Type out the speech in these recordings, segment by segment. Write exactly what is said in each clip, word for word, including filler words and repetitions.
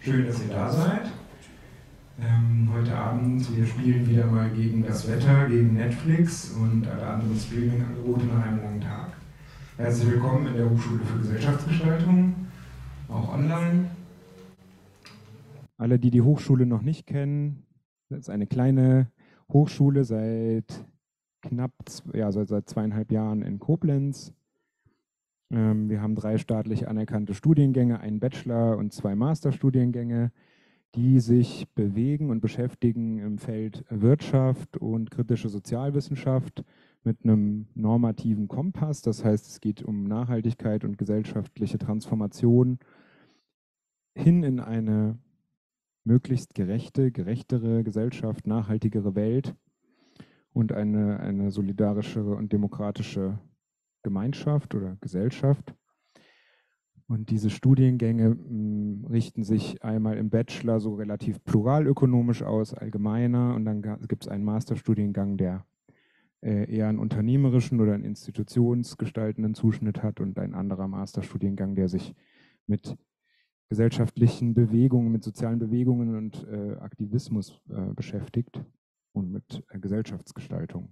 Schön, dass ihr da seid. Ähm, heute Abend, wir spielen wieder mal gegen das Wetter, gegen Netflix und alle anderen Streaming-Angebote nach einem langen Tag. Herzlich willkommen in der Hochschule für Gesellschaftsgestaltung, auch online. Alle, die die Hochschule noch nicht kennen, das ist eine kleine Hochschule seit knapp, ja, seit zweieinhalb Jahren in Koblenz. Ähm, wir haben drei staatlich anerkannte Studiengänge, einen Bachelor- und zwei Masterstudiengänge, die sich bewegen und beschäftigen im Feld Wirtschaft und kritische Sozialwissenschaft mit einem normativen Kompass. Das heißt, es geht um Nachhaltigkeit und gesellschaftliche Transformation hin in eine möglichst gerechte, gerechtere Gesellschaft, nachhaltigere Welt und eine, eine solidarischere und demokratische Gemeinschaft oder Gesellschaft. Und diese Studiengänge mh, richten sich einmal im Bachelor so relativ pluralökonomisch aus, allgemeiner, und dann gibt es einen Masterstudiengang, der äh, eher einen unternehmerischen oder einen institutionsgestaltenden Zuschnitt hat, und ein anderer Masterstudiengang, der sich mit gesellschaftlichen Bewegungen, mit sozialen Bewegungen und äh, Aktivismus äh, beschäftigt und mit äh, Gesellschaftsgestaltung.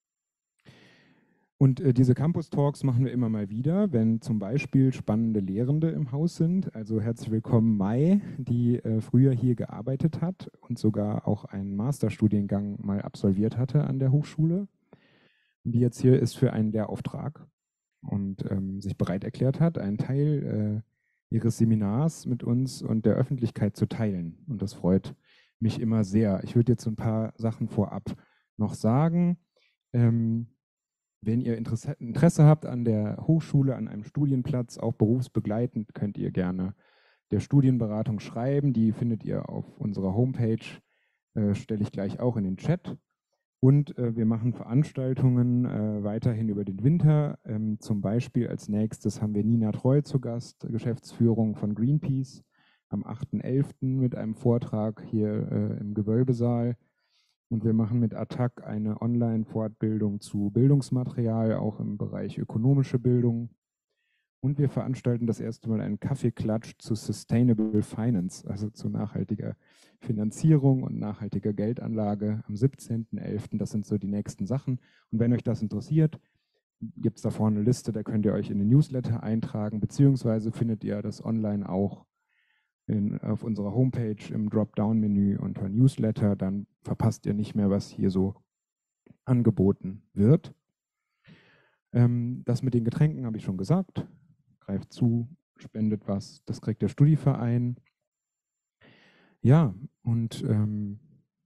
Und äh, diese Campus Talks machen wir immer mal wieder, wenn zum Beispiel spannende Lehrende im Haus sind. Also herzlich willkommen Mai, die äh, früher hier gearbeitet hat und sogar auch einen Masterstudiengang mal absolviert hatte an der Hochschule, die jetzt hier ist für einen Lehrauftrag und ähm, sich bereit erklärt hat, einen Teil äh, ihres Seminars mit uns und der Öffentlichkeit zu teilen. Und das freut mich immer sehr. Ich würde jetzt so ein paar Sachen vorab noch sagen. Ähm, Wenn ihr Interesse, Interesse habt an der Hochschule, an einem Studienplatz, auch berufsbegleitend, könnt ihr gerne der Studienberatung schreiben. Die findet ihr auf unserer Homepage, äh, stelle ich gleich auch in den Chat. Und äh, wir machen Veranstaltungen äh, weiterhin über den Winter. Ähm, zum Beispiel als nächstes haben wir Nina Treu zu Gast, Geschäftsführung von Greenpeace, am achten elften mit einem Vortrag hier äh, im Gewölbesaal. Und wir machen mit A T T A C eine Online-Fortbildung zu Bildungsmaterial, auch im Bereich ökonomische Bildung. Und wir veranstalten das erste Mal einen Kaffeeklatsch zu Sustainable Finance, also zu nachhaltiger Finanzierung und nachhaltiger Geldanlage am siebzehnten elften Das sind so die nächsten Sachen. Und wenn euch das interessiert, gibt es da vorne eine Liste, da könnt ihr euch in den Newsletter eintragen, beziehungsweise findet ihr das online auch In, auf unserer Homepage im Dropdown-Menü unter Newsletter, dann verpasst ihr nicht mehr, was hier so angeboten wird. Ähm, das mit den Getränken habe ich schon gesagt. Greift zu, spendet was, das kriegt der Studieverein. Ja, und ähm,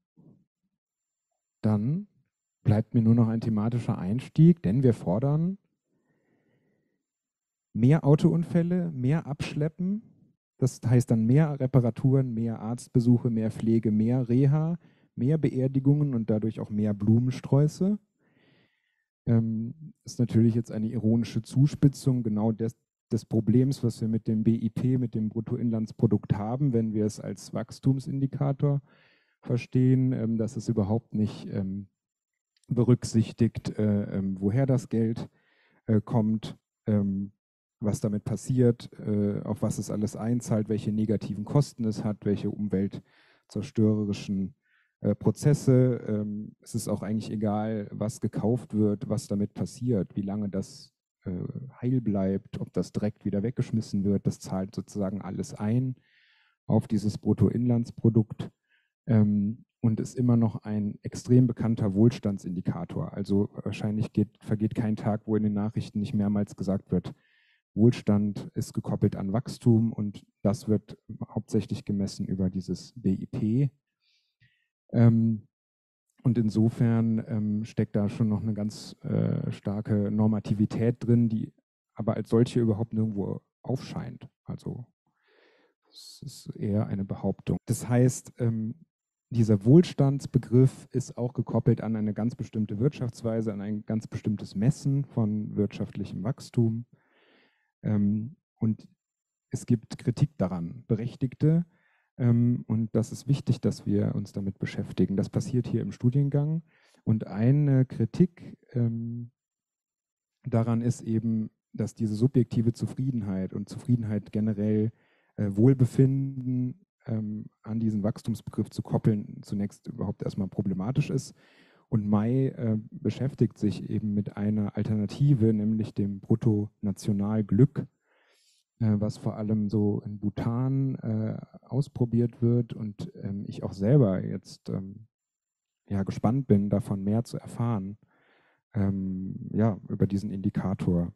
dann bleibt mir nur noch ein thematischer Einstieg, denn wir fordern mehr Autounfälle, mehr Abschleppen. Das heißt dann mehr Reparaturen, mehr Arztbesuche, mehr Pflege, mehr Reha, mehr Beerdigungen und dadurch auch mehr Blumensträuße. Ähm, ist natürlich jetzt eine ironische Zuspitzung genau des, des Problems, was wir mit dem B I P, mit dem Bruttoinlandsprodukt haben, wenn wir es als Wachstumsindikator verstehen, ähm, dass es überhaupt nicht ähm, berücksichtigt, äh, ähm, woher das Geld äh, kommt, ähm, was damit passiert, äh, auf was es alles einzahlt, welche negativen Kosten es hat, welche umweltzerstörerischen äh, Prozesse. Ähm, es ist auch eigentlich egal, was gekauft wird, was damit passiert, wie lange das äh, heil bleibt, ob das direkt wieder weggeschmissen wird. Das zahlt sozusagen alles ein auf dieses Bruttoinlandsprodukt. Ähm, und ist immer noch ein extrem bekannter Wohlstandsindikator. Also wahrscheinlich geht, vergeht kein Tag, wo in den Nachrichten nicht mehrmals gesagt wird, Wohlstand ist gekoppelt an Wachstum, und das wird hauptsächlich gemessen über dieses B I P. Ähm, und insofern ähm, steckt da schon noch eine ganz äh, starke Normativität drin, die aber als solche überhaupt nirgendwo aufscheint. Also es ist eher eine Behauptung. Das heißt, ähm, dieser Wohlstandsbegriff ist auch gekoppelt an eine ganz bestimmte Wirtschaftsweise, an ein ganz bestimmtes Messen von wirtschaftlichem Wachstum. Ähm, und es gibt Kritik daran, berechtigte. Ähm, und das ist wichtig, dass wir uns damit beschäftigen. Das passiert hier im Studiengang. Und eine Kritik ähm, daran ist eben, dass diese subjektive Zufriedenheit und Zufriedenheit generell, äh, Wohlbefinden, diesen Wachstumsbegriff zu koppeln, zunächst überhaupt erstmal problematisch ist. Und Mai äh, beschäftigt sich eben mit einer Alternative, nämlich dem Bruttonationalglück, äh, was vor allem so in Bhutan äh, ausprobiert wird und ähm, ich auch selber jetzt ähm, ja, gespannt bin, davon mehr zu erfahren, ähm, ja, über diesen Indikator.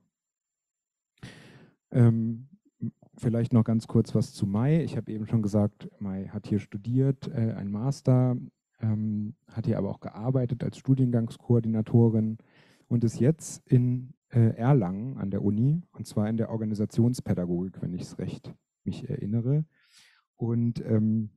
Ähm, vielleicht noch ganz kurz was zu Mai. Ich habe eben schon gesagt, Mai hat hier studiert, äh, ein Master, ähm, hat hier aber auch gearbeitet als Studiengangskoordinatorin und ist jetzt in äh, Erlangen an der Uni, und zwar in der Organisationspädagogik, wenn ich es recht mich erinnere. Und ähm,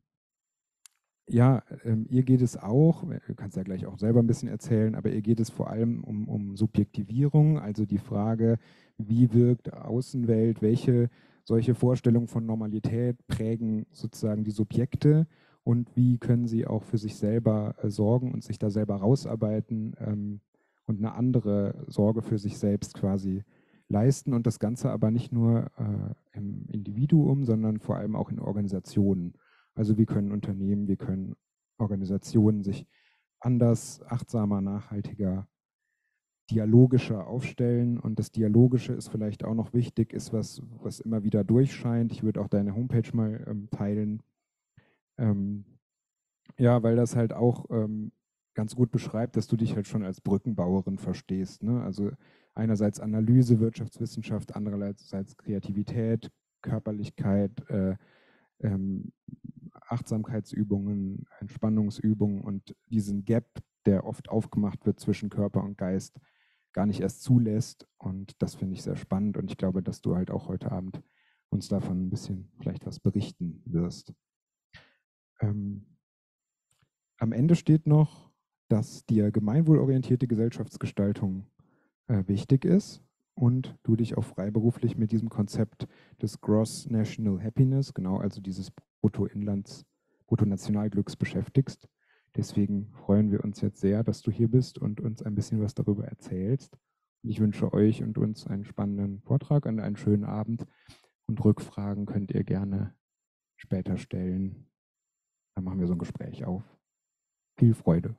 ja, ähm, ihr geht es auch, du kannst ja gleich auch selber ein bisschen erzählen, aber ihr geht es vor allem um, um Subjektivierung, also die Frage, wie wirkt Außenwelt, welche solche Vorstellungen von Normalität prägen sozusagen die Subjekte und wie können sie auch für sich selber äh, sorgen und sich da selber rausarbeiten ähm, und eine andere Sorge für sich selbst quasi leisten und das Ganze aber nicht nur äh, im Individuum, sondern vor allem auch in Organisationen. Also wie können Unternehmen, wie können Organisationen sich anders, achtsamer, nachhaltiger, dialogischer aufstellen. Und das Dialogische ist vielleicht auch noch wichtig, ist was, was immer wieder durchscheint. Ich würde auch deine Homepage mal ähm, teilen. Ähm, ja, weil das halt auch ähm, ganz gut beschreibt, dass du dich halt schon als Brückenbauerin verstehst. Ne? Also einerseits Analyse, Wirtschaftswissenschaft, andererseits Kreativität, Körperlichkeit, äh, ähm, Achtsamkeitsübungen, Entspannungsübungen und diesen Gap, der oft aufgemacht wird zwischen Körper und Geist, gar nicht erst zulässt. Und das finde ich sehr spannend. Und ich glaube, dass du halt auch heute Abend uns davon ein bisschen vielleicht was berichten wirst. Ähm, am Ende steht noch, dass dir gemeinwohlorientierte Gesellschaftsgestaltung äh, wichtig ist und du dich auch freiberuflich mit diesem Konzept des Gross National Happiness, genau, also dieses Bruttoinlands, Bruttonationalglücks beschäftigst. Deswegen freuen wir uns jetzt sehr, dass du hier bist und uns ein bisschen was darüber erzählst. Und ich wünsche euch und uns einen spannenden Vortrag und einen schönen Abend. Und Rückfragen könnt ihr gerne später stellen. Dann machen wir so ein Gespräch auf. Viel Freude.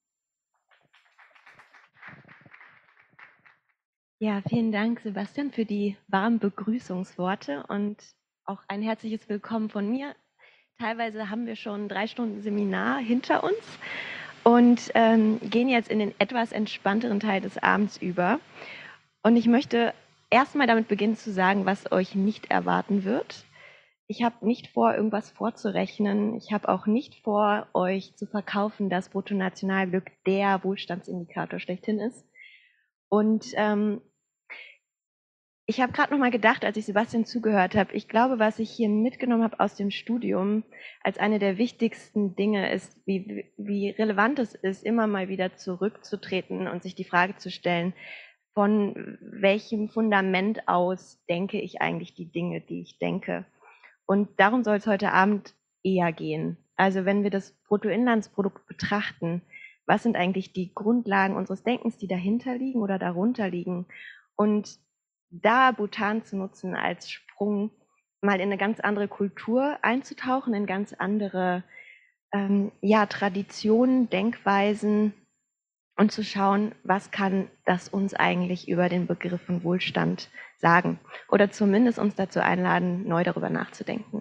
Ja, vielen Dank, Sebastian, für die warmen Begrüßungsworte und auch ein herzliches Willkommen von mir. Teilweise haben wir schon drei Stunden Seminar hinter uns und ähm, gehen jetzt in den etwas entspannteren Teil des Abends über. Und ich möchte erstmal damit beginnen zu sagen, was euch nicht erwarten wird. Ich habe nicht vor, irgendwas vorzurechnen. Ich habe auch nicht vor, euch zu verkaufen, dass Bruttonationalglück der Wohlstandsindikator schlechthin ist. Und ähm, ich habe gerade noch mal gedacht, als ich Sebastian zugehört habe, ich glaube, was ich hier mitgenommen habe aus dem Studium, als eine der wichtigsten Dinge ist, wie, wie relevant es ist, immer mal wieder zurückzutreten und sich die Frage zu stellen, von welchem Fundament aus denke ich eigentlich die Dinge, die ich denke. Und darum soll es heute Abend eher gehen. Also wenn wir das Bruttoinlandsprodukt betrachten, was sind eigentlich die Grundlagen unseres Denkens, die dahinter liegen oder darunter liegen? Und da Bhutan zu nutzen als Sprung, mal in eine ganz andere Kultur einzutauchen, in ganz andere ähm, ja, Traditionen, Denkweisen und zu schauen, was kann das uns eigentlich über den Begriff von Wohlstand sagen oder zumindest uns dazu einladen, neu darüber nachzudenken.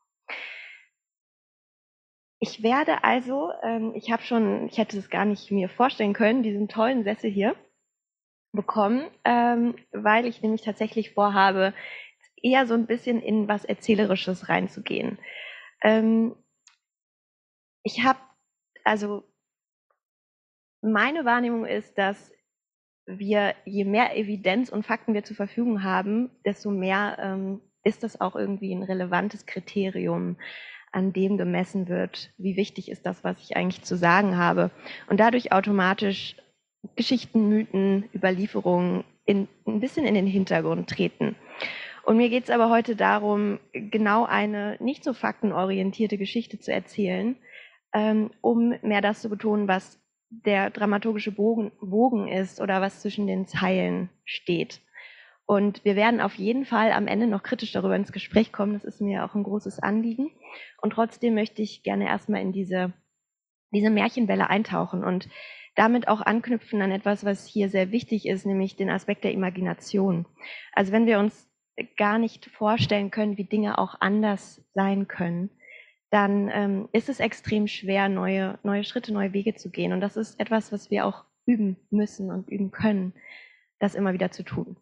Ich werde also, ähm, ich habe schon, ich hätte es gar nicht mir vorstellen können, diesen tollen Sessel hier bekommen, ähm, weil ich nämlich tatsächlich vorhabe, eher so ein bisschen in was Erzählerisches reinzugehen. Ähm, ich habe, also meine Wahrnehmung ist, dass wir, je mehr Evidenz und Fakten wir zur Verfügung haben, desto mehr ähm, ist das auch irgendwie ein relevantes Kriterium, an dem gemessen wird, wie wichtig ist das, was ich eigentlich zu sagen habe. Und dadurch automatisch Geschichten, Mythen, Überlieferungen in, ein bisschen in den Hintergrund treten. Und mir geht es aber heute darum, genau eine nicht so faktenorientierte Geschichte zu erzählen, ähm, um mehr das zu betonen, was der dramaturgische Bogen, Bogen ist oder was zwischen den Zeilen steht. Und wir werden auf jeden Fall am Ende noch kritisch darüber ins Gespräch kommen. Das ist mir auch ein großes Anliegen. Und trotzdem möchte ich gerne erstmal in diese, diese Märchenwelle eintauchen und damit auch anknüpfen an etwas, was hier sehr wichtig ist, nämlich den Aspekt der Imagination. Also wenn wir uns gar nicht vorstellen können, wie Dinge auch anders sein können, dann ähm, ist es extrem schwer, neue, neue Schritte, neue Wege zu gehen. Und das ist etwas, was wir auch üben müssen und üben können, das immer wieder zu tun.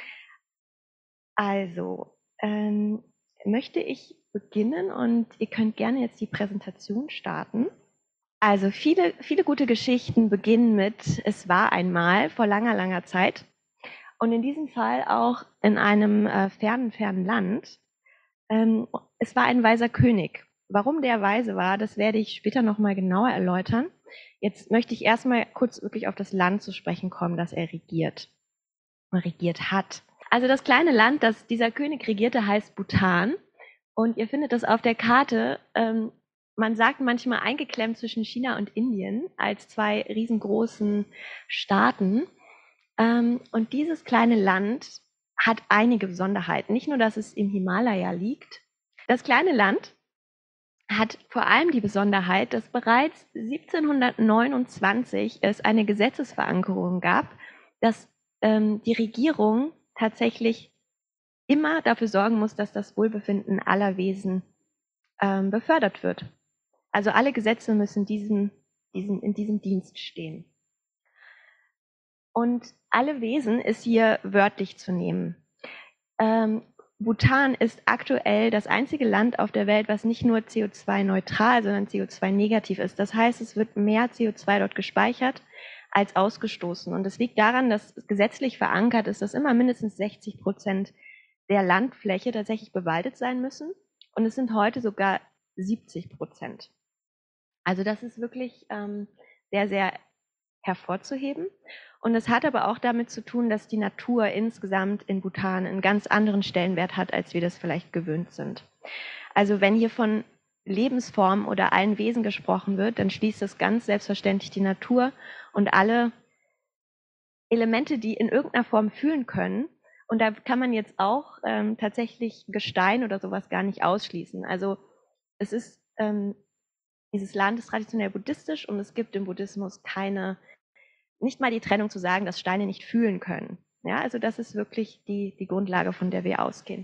Also, ähm, möchte ich beginnen und ihr könnt gerne jetzt die Präsentation starten. Also viele, viele gute Geschichten beginnen mit "Es war einmal" vor langer, langer Zeit. Und in diesem Fall auch in einem äh, fernen, fernen Land. Ähm, es war ein weiser König. Warum der weise war, das werde ich später nochmal genauer erläutern. Jetzt möchte ich erstmal kurz wirklich auf das Land zu sprechen kommen, das er regiert, regiert hat. Also das kleine Land, das dieser König regierte, heißt Bhutan. Und ihr findet das auf der Karte. Ähm, man sagt manchmal eingeklemmt zwischen China und Indien als zwei riesengroßen Staaten. Ähm, und dieses kleine Land hat einige Besonderheiten. Nicht nur, dass es im Himalaya liegt. Das kleine Land hat vor allem die Besonderheit, dass bereits siebzehnhundertneunundzwanzig es eine Gesetzesverankerung gab, dass ähm, die Regierung tatsächlich immer dafür sorgen muss, dass das Wohlbefinden aller Wesen ähm, befördert wird. Also alle Gesetze müssen diesem, diesem, in diesem Dienst stehen. Und alle Wesen ist hier wörtlich zu nehmen. Ähm, Bhutan ist aktuell das einzige Land auf der Welt, was nicht nur C O zwei neutral, sondern C O zwei negativ ist. Das heißt, es wird mehr C O zwei dort gespeichert als ausgestoßen. Und das liegt daran, dass gesetzlich verankert ist, dass immer mindestens sechzig Prozent der Landfläche tatsächlich bewaldet sein müssen. Und es sind heute sogar siebzig Prozent. Also das ist wirklich ähm, sehr, sehr hervorzuheben. Und es hat aber auch damit zu tun, dass die Natur insgesamt in Bhutan einen ganz anderen Stellenwert hat, als wir das vielleicht gewöhnt sind. Also wenn hier von Lebensformen oder allen Wesen gesprochen wird, dann schließt das ganz selbstverständlich die Natur und alle Elemente, die in irgendeiner Form fühlen können. Und da kann man jetzt auch ähm, tatsächlich Gestein oder sowas gar nicht ausschließen. Also es ist, ähm, dieses Land ist traditionell buddhistisch und es gibt im Buddhismus keine, nicht mal die Trennung zu sagen, dass Steine nicht fühlen können. Ja, also das ist wirklich die, die Grundlage, von der wir ausgehen.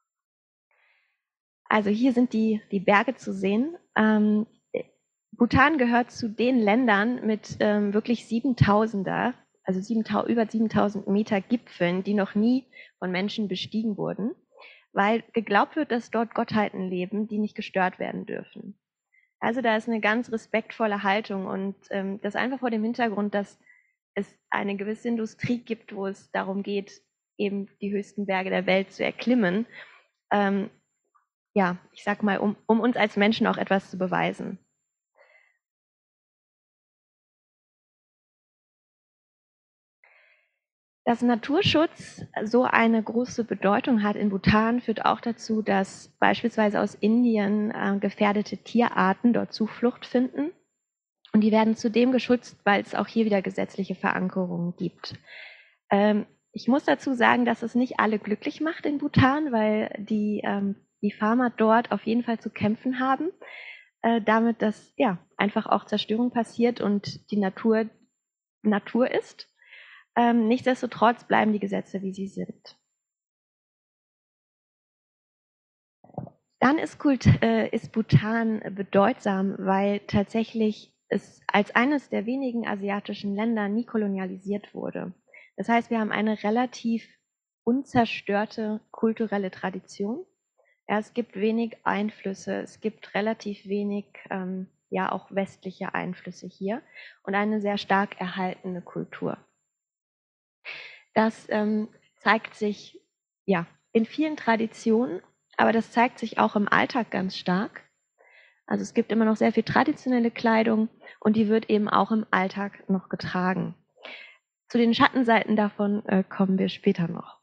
Also hier sind die, die Berge zu sehen. Ähm, Bhutan gehört zu den Ländern mit ähm, wirklich siebentausender, also siebentausend, über siebentausend Meter Gipfeln, die noch nie von Menschen bestiegen wurden, weil geglaubt wird, dass dort Gottheiten leben, die nicht gestört werden dürfen. Also da ist eine ganz respektvolle Haltung und ähm, das einfach vor dem Hintergrund, dass es eine gewisse Industrie gibt, wo es darum geht, eben die höchsten Berge der Welt zu erklimmen. Ähm, ja, ich sag mal, um, um uns als Menschen auch etwas zu beweisen. Dass Naturschutz so eine große Bedeutung hat in Bhutan, führt auch dazu, dass beispielsweise aus Indien äh, gefährdete Tierarten dort Zuflucht finden. Und die werden zudem geschützt, weil es auch hier wieder gesetzliche Verankerungen gibt. Ähm, ich muss dazu sagen, dass es nicht alle glücklich macht in Bhutan, weil die, ähm, die Farmer dort auf jeden Fall zu kämpfen haben, äh, damit, dass ja einfach auch Zerstörung passiert und die Natur Natur ist. Ähm, nichtsdestotrotz bleiben die Gesetze, wie sie sind. Dann ist, Kult, äh, ist Bhutan bedeutsam, weil tatsächlich es als eines der wenigen asiatischen Länder nie kolonialisiert wurde. Das heißt, wir haben eine relativ unzerstörte kulturelle Tradition. Ja, es gibt wenig Einflüsse, es gibt relativ wenig, ähm, ja auch westliche Einflüsse hier und eine sehr stark erhaltene Kultur. Das ähm, zeigt sich ja in vielen Traditionen, aber das zeigt sich auch im Alltag ganz stark. Also es gibt immer noch sehr viel traditionelle Kleidung und die wird eben auch im Alltag noch getragen. Zu den Schattenseiten davon äh, kommen wir später noch.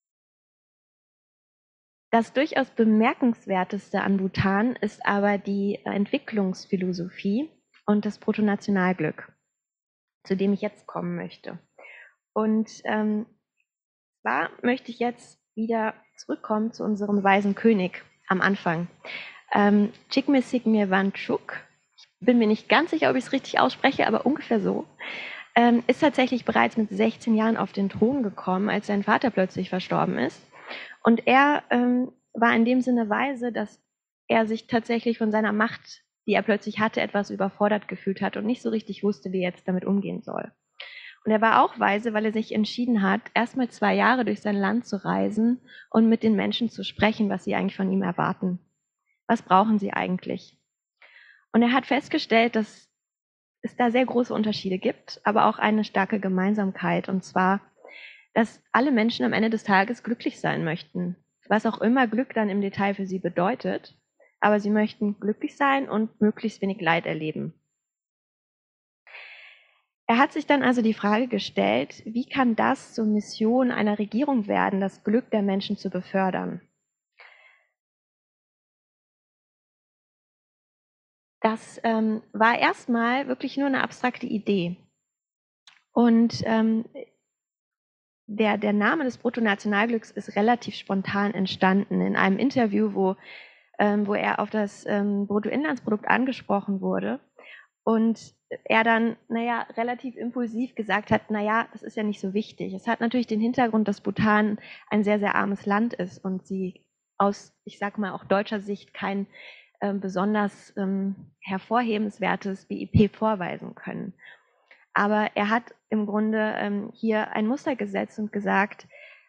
Das durchaus bemerkenswerteste an Bhutan ist aber die Entwicklungsphilosophie und das Bruttonationalglück, zu dem ich jetzt kommen möchte. Und ähm, zwar möchte ich jetzt wieder zurückkommen zu unserem weisen König am Anfang. Ähm, Csikszentmihalyi Wangchuck, ich bin mir nicht ganz sicher, ob ich es richtig ausspreche, aber ungefähr so, ähm, ist tatsächlich bereits mit sechzehn Jahren auf den Thron gekommen, als sein Vater plötzlich verstorben ist. Und er ähm, war in dem Sinne weise, dass er sich tatsächlich von seiner Macht, die er plötzlich hatte, etwas überfordert gefühlt hat und nicht so richtig wusste, wie er jetzt damit umgehen soll. Und er war auch weise, weil er sich entschieden hat, erstmal zwei Jahre durch sein Land zu reisen und mit den Menschen zu sprechen, was sie eigentlich von ihm erwarten. Was brauchen sie eigentlich? Und er hat festgestellt, dass es da sehr große Unterschiede gibt, aber auch eine starke Gemeinsamkeit. Und zwar, dass alle Menschen am Ende des Tages glücklich sein möchten. Was auch immer Glück dann im Detail für sie bedeutet. Aber sie möchten glücklich sein und möglichst wenig Leid erleben. Er hat sich dann also die Frage gestellt, wie kann das zur Mission einer Regierung werden, das Glück der Menschen zu befördern? Das ähm, war erstmal wirklich nur eine abstrakte Idee. Und ähm, der, der Name des Bruttonationalglücks ist relativ spontan entstanden in einem Interview, wo, ähm, wo er auf das ähm, Bruttoinlandsprodukt angesprochen wurde. Und er dann, naja, relativ impulsiv gesagt hat, naja, das ist ja nicht so wichtig. Es hat natürlich den Hintergrund, dass Bhutan ein sehr, sehr armes Land ist und sie aus, ich sag mal, auch deutscher Sicht kein ähm, besonders ähm, hervorhebenswertes B I P vorweisen können. Aber er hat im Grunde ähm, hier ein Muster gesetzt und gesagt,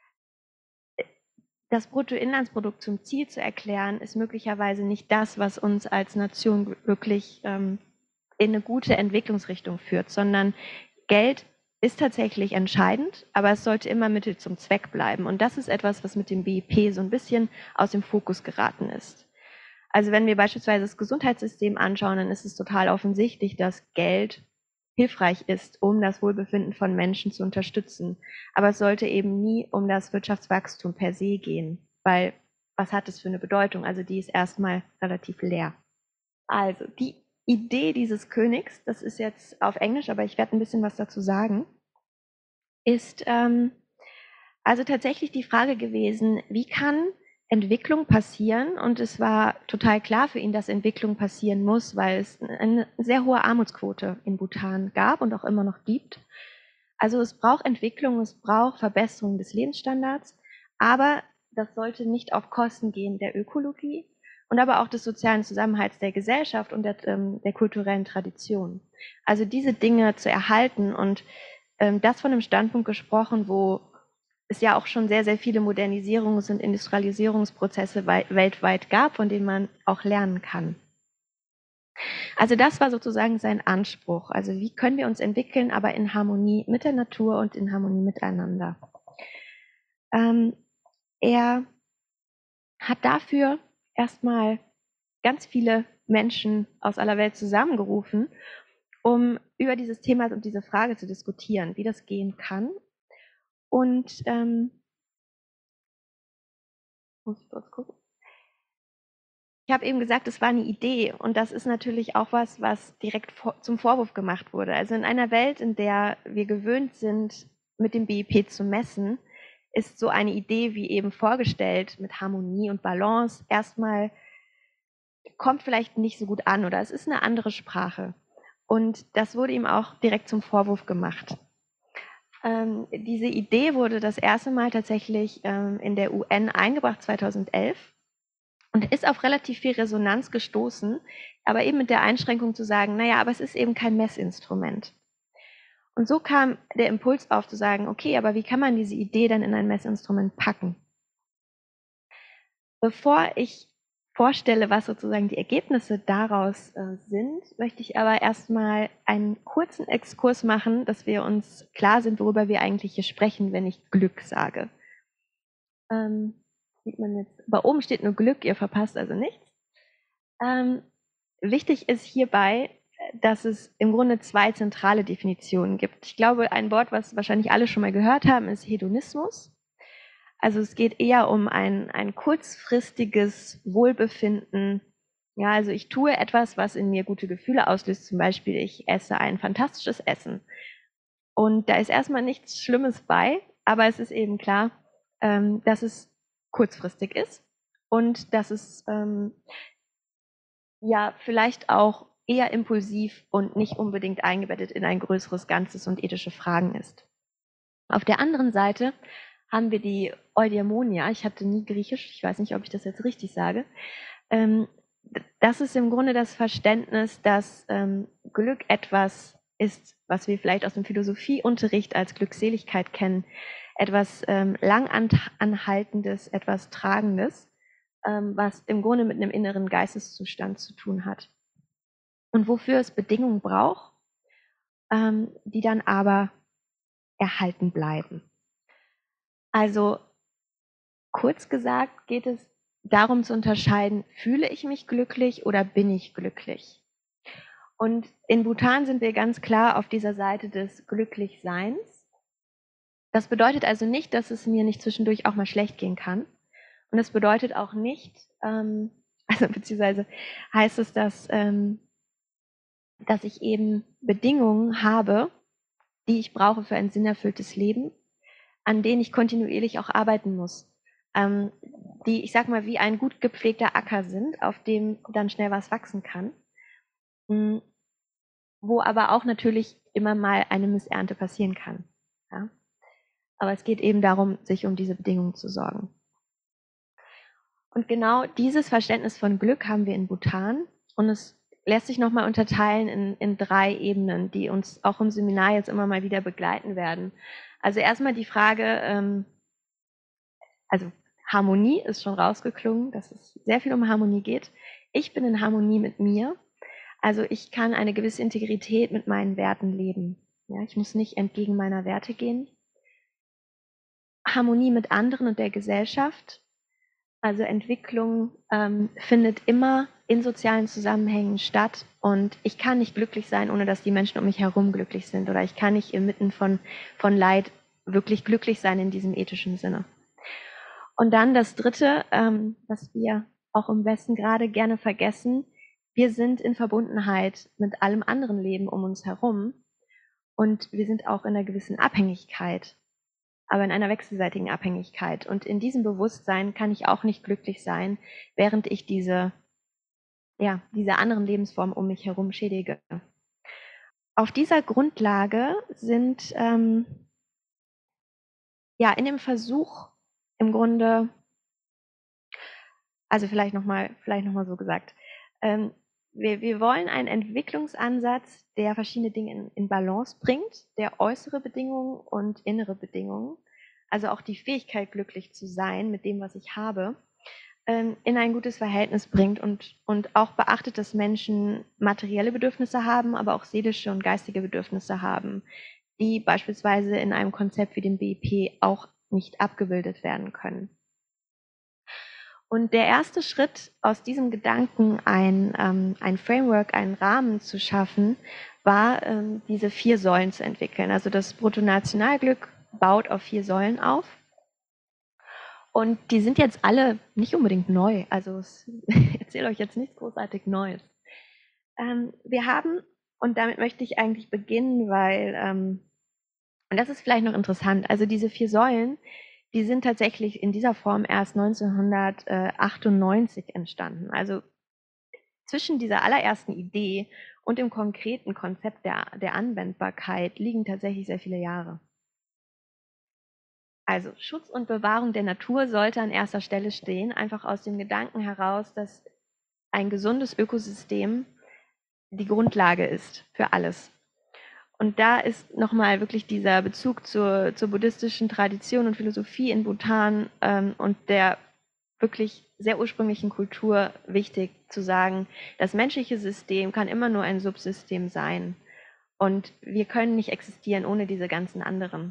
das Bruttoinlandsprodukt zum Ziel zu erklären, ist möglicherweise nicht das, was uns als Nation wirklich ähm, in eine gute Entwicklungsrichtung führt, sondern Geld ist tatsächlich entscheidend, aber es sollte immer Mittel zum Zweck bleiben. Und das ist etwas, was mit dem B I P so ein bisschen aus dem Fokus geraten ist. Also wenn wir beispielsweise das Gesundheitssystem anschauen, dann ist es total offensichtlich, dass Geld hilfreich ist, um das Wohlbefinden von Menschen zu unterstützen. Aber es sollte eben nie um das Wirtschaftswachstum per se gehen, weil was hat es für eine Bedeutung? Also die ist erstmal relativ leer. Also die Idee dieses Königs, das ist jetzt auf Englisch, aber ich werde ein bisschen was dazu sagen, ist ähm, also tatsächlich die Frage gewesen, wie kann Entwicklung passieren? Und es war total klar für ihn, dass Entwicklung passieren muss, weil es eine sehr hohe Armutsquote in Bhutan gab und auch immer noch gibt. Also es braucht Entwicklung, es braucht Verbesserung des Lebensstandards, aber das sollte nicht auf Kosten gehen der Ökologie und aber auch des sozialen Zusammenhalts der Gesellschaft und der, ähm, der kulturellen Tradition. Also diese Dinge zu erhalten und ähm, das von einem Standpunkt gesprochen, wo es ja auch schon sehr, sehr viele Modernisierungs- und Industrialisierungsprozesse weltweit gab, von denen man auch lernen kann. Also das war sozusagen sein Anspruch. Also wie können wir uns entwickeln, aber in Harmonie mit der Natur und in Harmonie miteinander. Ähm, er hat dafür erstmal ganz viele Menschen aus aller Welt zusammengerufen, um über dieses Thema und diese Frage zu diskutieren, wie das gehen kann. Und ähm, muss ich kurz gucken. Ich habe eben gesagt, es war eine Idee und das ist natürlich auch was, was direkt vor, zum Vorwurf gemacht wurde. Also in einer Welt, in der wir gewöhnt sind, mit dem B I P zu messen, ist so eine Idee wie eben vorgestellt mit Harmonie und Balance erstmal, kommt vielleicht nicht so gut an oder es ist eine andere Sprache. Und das wurde ihm auch direkt zum Vorwurf gemacht. Ähm, diese Idee wurde das erste Mal tatsächlich ähm, in der U N eingebracht, zweitausendelf. Und ist auf relativ viel Resonanz gestoßen, aber eben mit der Einschränkung zu sagen, naja, aber es ist eben kein Messinstrument. Und so kam der Impuls auf zu sagen, okay, aber wie kann man diese Idee dann in ein Messinstrument packen? Bevor ich vorstelle, was sozusagen die Ergebnisse daraus äh, sind, möchte ich aber erstmal einen kurzen Exkurs machen, dass wir uns klar sind, worüber wir eigentlich hier sprechen, wenn ich Glück sage. Ähm, sieht man jetzt, bei oben steht nur Glück, ihr verpasst also nichts. Ähm, wichtig ist hierbei, dass es im Grunde zwei zentrale Definitionen gibt. Ich glaube, ein Wort, was wahrscheinlich alle schon mal gehört haben, ist Hedonismus. Also es geht eher um ein, ein kurzfristiges Wohlbefinden. Ja, also ich tue etwas, was in mir gute Gefühle auslöst. Zum Beispiel, ich esse ein fantastisches Essen. Und da ist erstmal nichts Schlimmes bei, aber es ist eben klar, ähm, dass es kurzfristig ist und dass es ähm, ja vielleicht auch eher impulsiv und nicht unbedingt eingebettet in ein größeres Ganzes und ethische Fragen ist. Auf der anderen Seite haben wir die Eudaimonia. Ich hatte nie Griechisch, ich weiß nicht, ob ich das jetzt richtig sage. Ähm, das ist im Grunde das Verständnis, dass ähm, Glück etwas ist, was wir vielleicht aus dem Philosophieunterricht als Glückseligkeit kennen, etwas ähm, langanhaltendes, etwas Tragendes, ähm, was im Grunde mit einem inneren Geisteszustand zu tun hat. Und wofür es Bedingungen braucht, ähm, die dann aber erhalten bleiben. Also kurz gesagt geht es darum zu unterscheiden, fühle ich mich glücklich oder bin ich glücklich? Und in Bhutan sind wir ganz klar auf dieser Seite des Glücklichseins. Das bedeutet also nicht, dass es mir nicht zwischendurch auch mal schlecht gehen kann. Und es bedeutet auch nicht, ähm, also beziehungsweise heißt es, dass, ähm, dass ich eben Bedingungen habe, die ich brauche für ein sinnerfülltes Leben, an denen ich kontinuierlich auch arbeiten muss. Ähm, die, ich sag mal, wie ein gut gepflegter Acker sind, auf dem dann schnell was wachsen kann. Mh, wo aber auch natürlich immer mal eine Missernte passieren kann. Ja? Aber es geht eben darum, sich um diese Bedingungen zu sorgen. Und genau dieses Verständnis von Glück haben wir in Bhutan. Und es lässt sich nochmal unterteilen in, in drei Ebenen, die uns auch im Seminar jetzt immer mal wieder begleiten werden. Also erstmal die Frage, ähm, also Harmonie ist schon rausgeklungen, dass es sehr viel um Harmonie geht. Ich bin in Harmonie mit mir. Also ich kann eine gewisse Integrität mit meinen Werten leben. Ja, ich muss nicht entgegen meiner Werte gehen. Harmonie mit anderen und der Gesellschaft. Also Entwicklung ähm, findet immer in sozialen Zusammenhängen statt und ich kann nicht glücklich sein, ohne dass die Menschen um mich herum glücklich sind, oder ich kann nicht inmitten von, von Leid wirklich glücklich sein in diesem ethischen Sinne. Und dann das Dritte, ähm, was wir auch im Westen gerade gerne vergessen: Wir sind in Verbundenheit mit allem anderen Leben um uns herum und wir sind auch in einer gewissen Abhängigkeit, aber in einer wechselseitigen Abhängigkeit. Und in diesem Bewusstsein kann ich auch nicht glücklich sein, während ich diese, ja, diese anderen Lebensformen um mich herum schädige. Auf dieser Grundlage sind ähm, ja in dem Versuch im Grunde, also vielleicht nochmal vielleicht noch mal so gesagt, ähm, wir, wir wollen einen Entwicklungsansatz, der verschiedene Dinge in, in Balance bringt, der äußere Bedingungen und innere Bedingungen, also auch die Fähigkeit, glücklich zu sein mit dem, was ich habe, ähm, in ein gutes Verhältnis bringt und, und auch beachtet, dass Menschen materielle Bedürfnisse haben, aber auch seelische und geistige Bedürfnisse haben, die beispielsweise in einem Konzept wie dem B I P auch nicht abgebildet werden können. Und der erste Schritt aus diesem Gedanken, ein, ähm, ein Framework, einen Rahmen zu schaffen, war, ähm, diese vier Säulen zu entwickeln. Also das Bruttonationalglück baut auf vier Säulen auf. Und die sind jetzt alle nicht unbedingt neu. Also ich erzähle euch jetzt nichts großartig Neues. Ähm, wir haben, und damit möchte ich eigentlich beginnen, weil, ähm, und das ist vielleicht noch interessant, also diese vier Säulen, die sind tatsächlich in dieser Form erst neunzehnhundertachtundneunzig entstanden. Also zwischen dieser allerersten Idee und dem konkreten Konzept der, der Anwendbarkeit liegen tatsächlich sehr viele Jahre. Also Schutz und Bewahrung der Natur sollte an erster Stelle stehen, einfach aus dem Gedanken heraus, dass ein gesundes Ökosystem die Grundlage ist für alles. Und da ist nochmal wirklich dieser Bezug zur, zur buddhistischen Tradition und Philosophie in Bhutan ähm, und der wirklich sehr ursprünglichen Kultur wichtig zu sagen, das menschliche System kann immer nur ein Subsystem sein. Und wir können nicht existieren ohne diese ganzen anderen.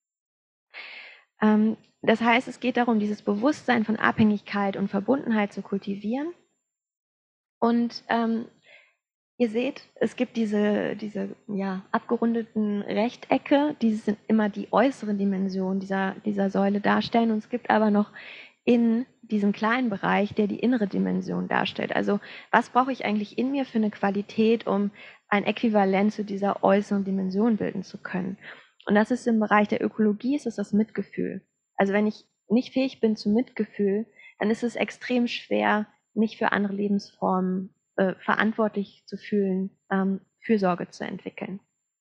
Ähm, das heißt, es geht darum, dieses Bewusstsein von Abhängigkeit und Verbundenheit zu kultivieren. Und ähm, ihr seht, es gibt diese, diese ja, abgerundeten Rechtecke, die sind immer die äußeren Dimensionen dieser, dieser Säule darstellen. Und es gibt aber noch in diesem kleinen Bereich, der die innere Dimension darstellt. Also was brauche ich eigentlich in mir für eine Qualität, um ein Äquivalent zu dieser äußeren Dimension bilden zu können? Und das ist im Bereich der Ökologie, ist es das Mitgefühl. Also wenn ich nicht fähig bin zu Mitgefühl, dann ist es extrem schwer, mich für andere Lebensformen äh, verantwortlich zu fühlen, ähm, Fürsorge zu entwickeln.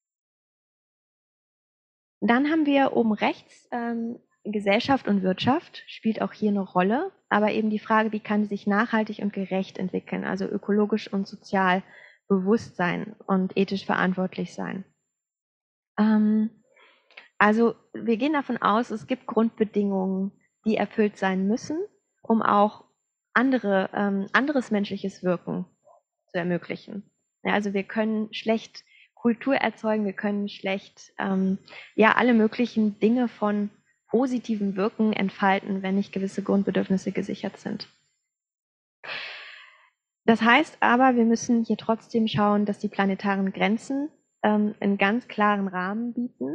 Dann haben wir oben rechts ähm, Gesellschaft und Wirtschaft, spielt auch hier eine Rolle, aber eben die Frage, wie kann sie sich nachhaltig und gerecht entwickeln, also ökologisch und sozial bewusst sein und ethisch verantwortlich sein. Ähm, also wir gehen davon aus, es gibt Grundbedingungen, die erfüllt sein müssen, um auch andere, ähm, anderes menschliches Wirken zu ermöglichen. Ja, also wir können schlecht Kultur erzeugen, wir können schlecht ähm, ja alle möglichen Dinge von positivem Wirken entfalten, wenn nicht gewisse Grundbedürfnisse gesichert sind. Das heißt aber, wir müssen hier trotzdem schauen, dass die planetaren Grenzen ähm, einen ganz klaren Rahmen bieten.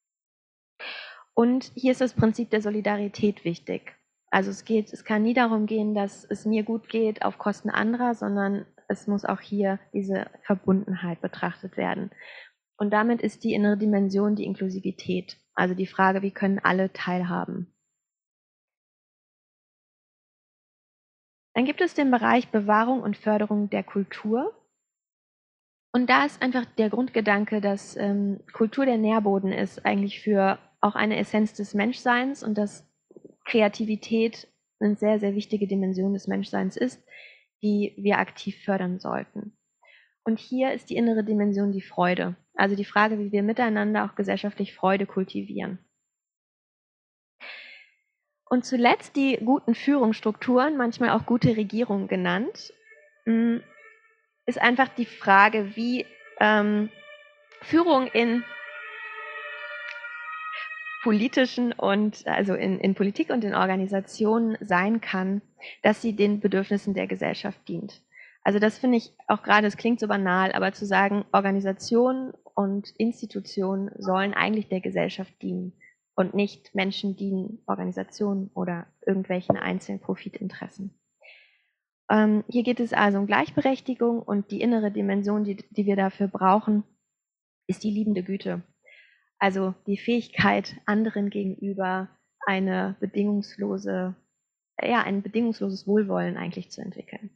Und hier ist das Prinzip der Solidarität wichtig. Also es geht, es kann nie darum gehen, dass es mir gut geht auf Kosten anderer, sondern es muss auch hier diese Verbundenheit betrachtet werden. Und damit ist die innere Dimension die Inklusivität, also die Frage, wie können alle teilhaben. Dann gibt es den Bereich Bewahrung und Förderung der Kultur. Und da ist einfach der Grundgedanke, dass ähm, Kultur der Nährboden ist eigentlich für auch eine Essenz des Menschseins und dass Kreativität eine sehr, sehr wichtige Dimension des Menschseins ist, die wir aktiv fördern sollten. Und hier ist die innere Dimension die Freude, also die Frage, wie wir miteinander auch gesellschaftlich Freude kultivieren. Und zuletzt die guten Führungsstrukturen, manchmal auch gute Regierung genannt, ist einfach die Frage, wie ähm, Führung in politischen und also in, in Politik und in Organisationen sein kann, dass sie den Bedürfnissen der Gesellschaft dient. Also das finde ich auch gerade, es klingt so banal, aber zu sagen, Organisationen und Institutionen sollen eigentlich der Gesellschaft dienen und nicht Menschen dienen Organisationen oder irgendwelchen einzelnen Profitinteressen. Ähm, hier geht es also um Gleichberechtigung und die innere Dimension, die, die wir dafür brauchen, ist die liebende Güte. Also die Fähigkeit, anderen gegenüber eine bedingungslose, ja, ein bedingungsloses Wohlwollen eigentlich zu entwickeln.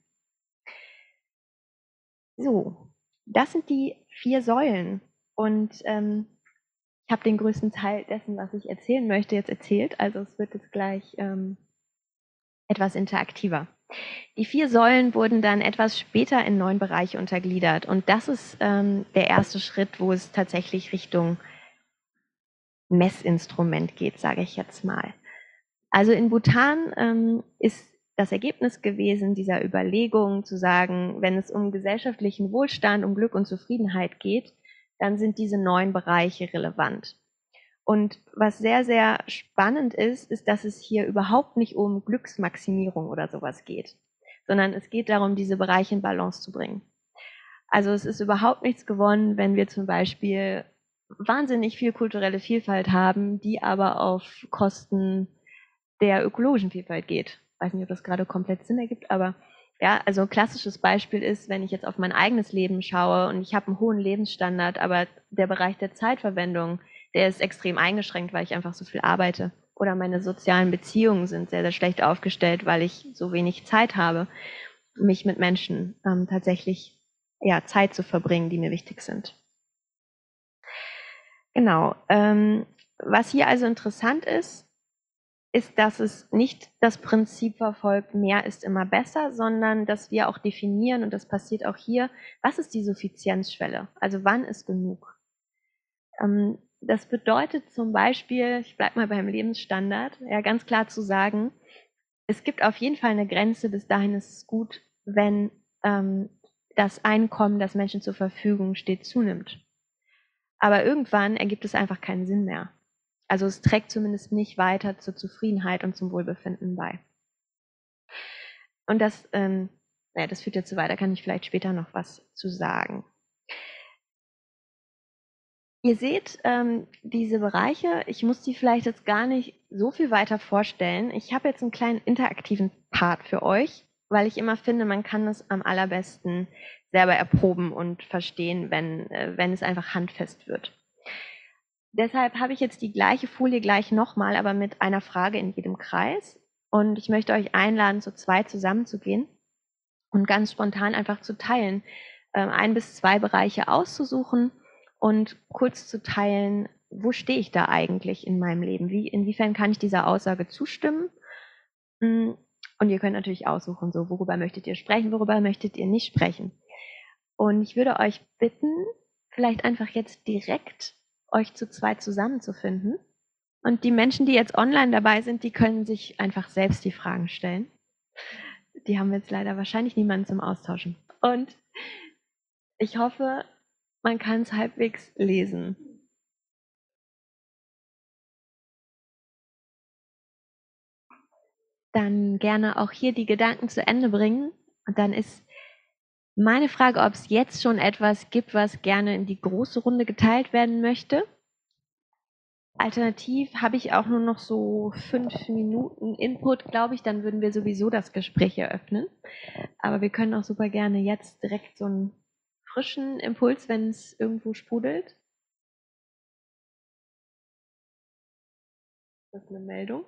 So, das sind die vier Säulen. Und ähm, ich habe den größten Teil dessen, was ich erzählen möchte, jetzt erzählt. Also es wird jetzt gleich ähm, etwas interaktiver. Die vier Säulen wurden dann etwas später in neun Bereiche untergliedert. Und das ist ähm, der erste Schritt, wo es tatsächlich Richtung Messinstrument geht, sage ich jetzt mal. Also in Bhutan ähm, ist das Ergebnis gewesen dieser Überlegung zu sagen, wenn es um gesellschaftlichen Wohlstand, um Glück und Zufriedenheit geht, dann sind diese neun Bereiche relevant. Und was sehr, sehr spannend ist, ist, dass es hier überhaupt nicht um Glücksmaximierung oder sowas geht, sondern es geht darum, diese Bereiche in Balance zu bringen. Also es ist überhaupt nichts gewonnen, wenn wir zum Beispiel wahnsinnig viel kulturelle Vielfalt haben, die aber auf Kosten der ökologischen Vielfalt geht. Ich weiß nicht, ob das gerade komplett Sinn ergibt, aber ja, also ein klassisches Beispiel ist, wenn ich jetzt auf mein eigenes Leben schaue und ich habe einen hohen Lebensstandard, aber der Bereich der Zeitverwendung, der ist extrem eingeschränkt, weil ich einfach so viel arbeite. Oder meine sozialen Beziehungen sind sehr, sehr schlecht aufgestellt, weil ich so wenig Zeit habe, mich mit Menschen ähm, tatsächlich ja, Zeit zu verbringen, die mir wichtig sind. Genau. Ähm, was hier also interessant ist, ist, dass es nicht das Prinzip verfolgt, mehr ist immer besser, sondern dass wir auch definieren, und das passiert auch hier, was ist die Suffizienzschwelle? Also wann ist genug? Ähm, das bedeutet zum Beispiel, ich bleibe mal beim Lebensstandard, ja, ganz klar zu sagen, es gibt auf jeden Fall eine Grenze, bis dahin ist es gut, wenn ähm, das Einkommen, das Menschen zur Verfügung steht, zunimmt. Aber irgendwann ergibt es einfach keinen Sinn mehr. Also es trägt zumindest nicht weiter zur Zufriedenheit und zum Wohlbefinden bei. Und das, ähm, naja, das führt jetzt zu weit, da kann ich vielleicht später noch was zu sagen. Ihr seht ähm, diese Bereiche, ich muss die vielleicht jetzt gar nicht so viel weiter vorstellen. Ich habe jetzt einen kleinen interaktiven Part für euch, weil ich immer finde, man kann das am allerbesten selber erproben und verstehen, wenn, äh, wenn es einfach handfest wird. Deshalb habe ich jetzt die gleiche Folie gleich nochmal, aber mit einer Frage in jedem Kreis. Und ich möchte euch einladen, zu zwei zusammenzugehen und ganz spontan einfach zu teilen, äh, ein bis zwei Bereiche auszusuchen und kurz zu teilen, wo stehe ich da eigentlich in meinem Leben? Wie, inwiefern kann ich dieser Aussage zustimmen? Und ihr könnt natürlich aussuchen, so, worüber möchtet ihr sprechen, worüber möchtet ihr nicht sprechen. Und ich würde euch bitten, vielleicht einfach jetzt direkt euch zu zweit zusammenzufinden. Und die Menschen, die jetzt online dabei sind, die können sich einfach selbst die Fragen stellen. Die haben jetzt leider wahrscheinlich niemanden zum Austauschen. Und ich hoffe, man kann es halbwegs lesen. Dann gerne auch hier die Gedanken zu Ende bringen. Und dann ist meine Frage, ob es jetzt schon etwas gibt, was gerne in die große Runde geteilt werden möchte. Alternativ habe ich auch nur noch so fünf Minuten Input, glaube ich, dann würden wir sowieso das Gespräch eröffnen. Aber wir können auch super gerne jetzt direkt so einen frischen Impuls, wenn es irgendwo sprudelt. Das ist eine Meldung.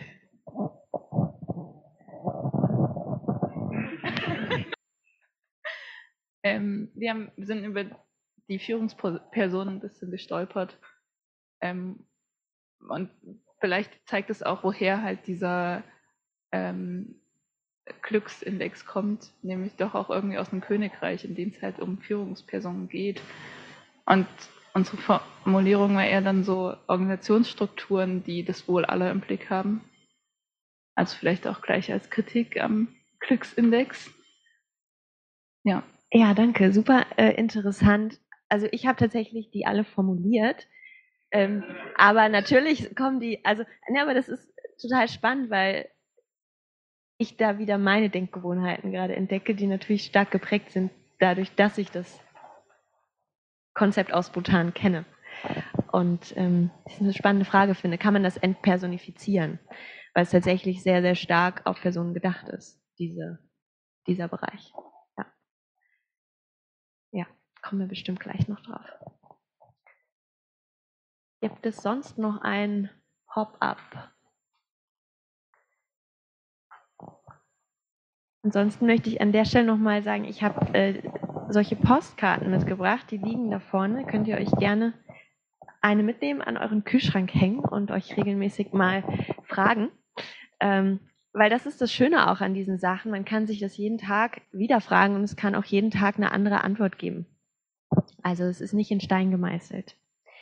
ähm, wir haben, sind über die Führungsperson ein bisschen gestolpert. Ähm, und vielleicht zeigt es auch, woher halt dieser ähm, Glücksindex kommt, nämlich doch auch irgendwie aus dem Königreich, in dem es halt um Führungspersonen geht. Und unsere Formulierung war eher dann so Organisationsstrukturen, die das Wohl aller im Blick haben. Also vielleicht auch gleich als Kritik am Glücksindex. Ja. Ja, danke. Super äh, interessant. Also ich habe tatsächlich die alle formuliert. Ähm, aber natürlich kommen die, also, ne, aber das ist total spannend, weil ich da wieder meine Denkgewohnheiten gerade entdecke, die natürlich stark geprägt sind, dadurch, dass ich das Konzept aus Bhutan kenne. Und ähm, das ist eine spannende Frage finde, kann man das entpersonifizieren? Weil es tatsächlich sehr, sehr stark auf Personen gedacht ist, diese, dieser Bereich. Ja. Ja, kommen wir bestimmt gleich noch drauf. Gibt es sonst noch ein Hop-up? Ansonsten möchte ich an der Stelle nochmal sagen, ich habe äh, solche Postkarten mitgebracht, die liegen da vorne. Könnt ihr euch gerne eine mitnehmen, an euren Kühlschrank hängen und euch regelmäßig mal fragen. Ähm, weil das ist das Schöne auch an diesen Sachen. Man kann sich das jeden Tag wieder fragen und es kann auch jeden Tag eine andere Antwort geben. Also es ist nicht in Stein gemeißelt.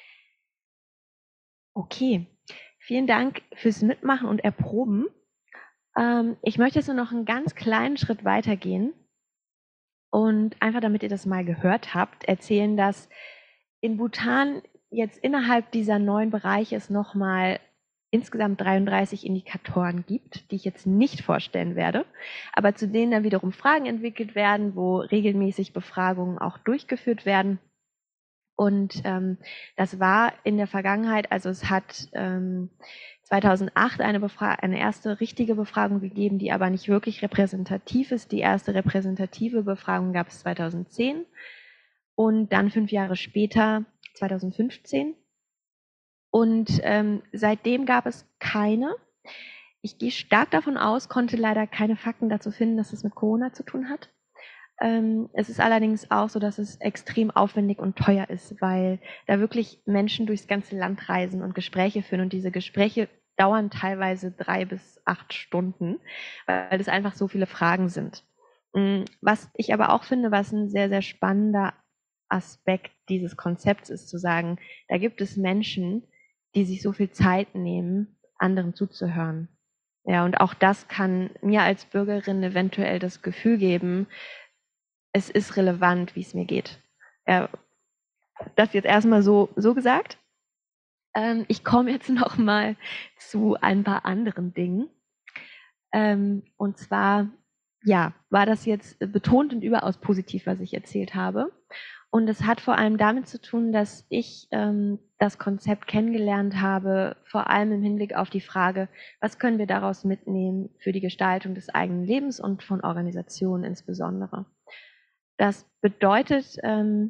Okay, vielen Dank fürs Mitmachen und Erproben. Ähm, ich möchte jetzt nur noch einen ganz kleinen Schritt weitergehen und einfach, damit ihr das mal gehört habt, erzählen, dass in Bhutan jetzt innerhalb dieser neuen Bereiche es nochmal insgesamt dreiunddreißig Indikatoren gibt, die ich jetzt nicht vorstellen werde, aber zu denen dann wiederum Fragen entwickelt werden, wo regelmäßig Befragungen auch durchgeführt werden. Und ähm, das war in der Vergangenheit, also es hat ähm, zweitausendacht eine, Befra- eine erste richtige Befragung gegeben, die aber nicht wirklich repräsentativ ist. Die erste repräsentative Befragung gab es zweitausendzehn und dann fünf Jahre später, zweitausendfünfzehn. Und ähm, seitdem gab es keine. Ich gehe stark davon aus, konnte leider keine Fakten dazu finden, dass es mit Corona zu tun hat. Ähm, es ist allerdings auch so, dass es extrem aufwendig und teuer ist, weil da wirklich Menschen durchs ganze Land reisen und Gespräche führen. Und diese Gespräche dauern teilweise drei bis acht Stunden, weil es einfach so viele Fragen sind. Was ich aber auch finde, was ein sehr, sehr spannender Aspekt dieses Konzepts ist, zu sagen, da gibt es Menschen, die sich so viel Zeit nehmen, anderen zuzuhören. Ja, und auch das kann mir als Bürgerin eventuell das Gefühl geben, es ist relevant, wie es mir geht. Ja, das jetzt erstmal so, so gesagt. Ähm, ich komme jetzt noch mal zu ein paar anderen Dingen. Ähm, und zwar, ja, war das jetzt betont und überaus positiv, was ich erzählt habe. Und es hat vor allem damit zu tun, dass ich ähm, das Konzept kennengelernt habe, vor allem im Hinblick auf die Frage, was können wir daraus mitnehmen für die Gestaltung des eigenen Lebens und von Organisationen insbesondere. Das bedeutet, ähm,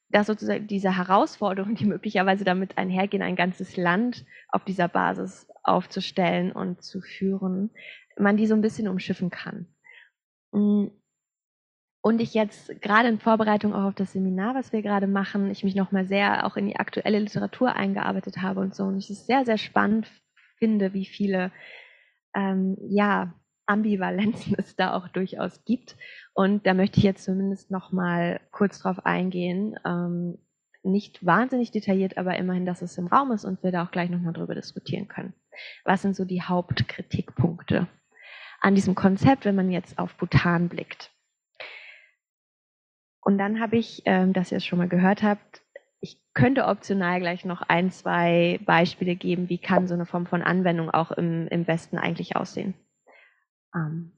dass sozusagen diese Herausforderungen, die möglicherweise damit einhergehen, ein ganzes Land auf dieser Basis aufzustellen und zu führen, man die so ein bisschen umschiffen kann. Und ich jetzt gerade in Vorbereitung auch auf das Seminar, was wir gerade machen, ich mich nochmal sehr auch in die aktuelle Literatur eingearbeitet habe und so. Und ich es sehr, sehr spannend finde, wie viele ähm, ja, Ambivalenzen es da auch durchaus gibt. Und da möchte ich jetzt zumindest nochmal kurz drauf eingehen. Ähm, nicht wahnsinnig detailliert, aber immerhin, dass es im Raum ist und wir da auch gleich nochmal drüber diskutieren können. Was sind so die Hauptkritikpunkte an diesem Konzept, wenn man jetzt auf Bhutan blickt? Und dann habe ich, ähm, dass ihr es schon mal gehört habt, ich könnte optional gleich noch ein, zwei Beispiele geben, wie kann so eine Form von Anwendung auch im, im Westen eigentlich aussehen. Ähm,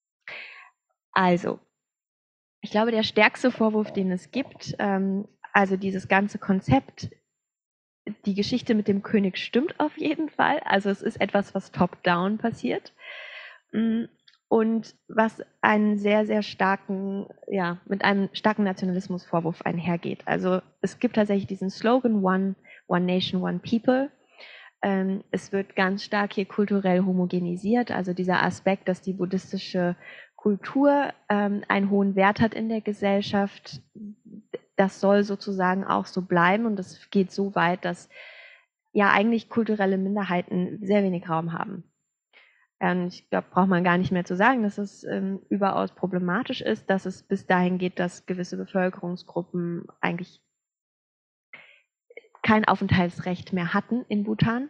also, ich glaube, der stärkste Vorwurf, den es gibt, ähm, also dieses ganze Konzept, die Geschichte mit dem König stimmt auf jeden Fall. Also es ist etwas, was top-down passiert. Und was einen sehr, sehr starken, ja, mit einem starken Nationalismusvorwurf einhergeht. Also es gibt tatsächlich diesen Slogan One, One Nation, One People. Ähm, es wird ganz stark hier kulturell homogenisiert, also dieser Aspekt, dass die buddhistische Kultur ähm, einen hohen Wert hat in der Gesellschaft, das soll sozusagen auch so bleiben und das geht so weit, dass ja eigentlich kulturelle Minderheiten sehr wenig Raum haben. Und ich glaube, braucht man gar nicht mehr zu sagen, dass es ähm, überaus problematisch ist, dass es bis dahin geht, dass gewisse Bevölkerungsgruppen eigentlich kein Aufenthaltsrecht mehr hatten in Bhutan.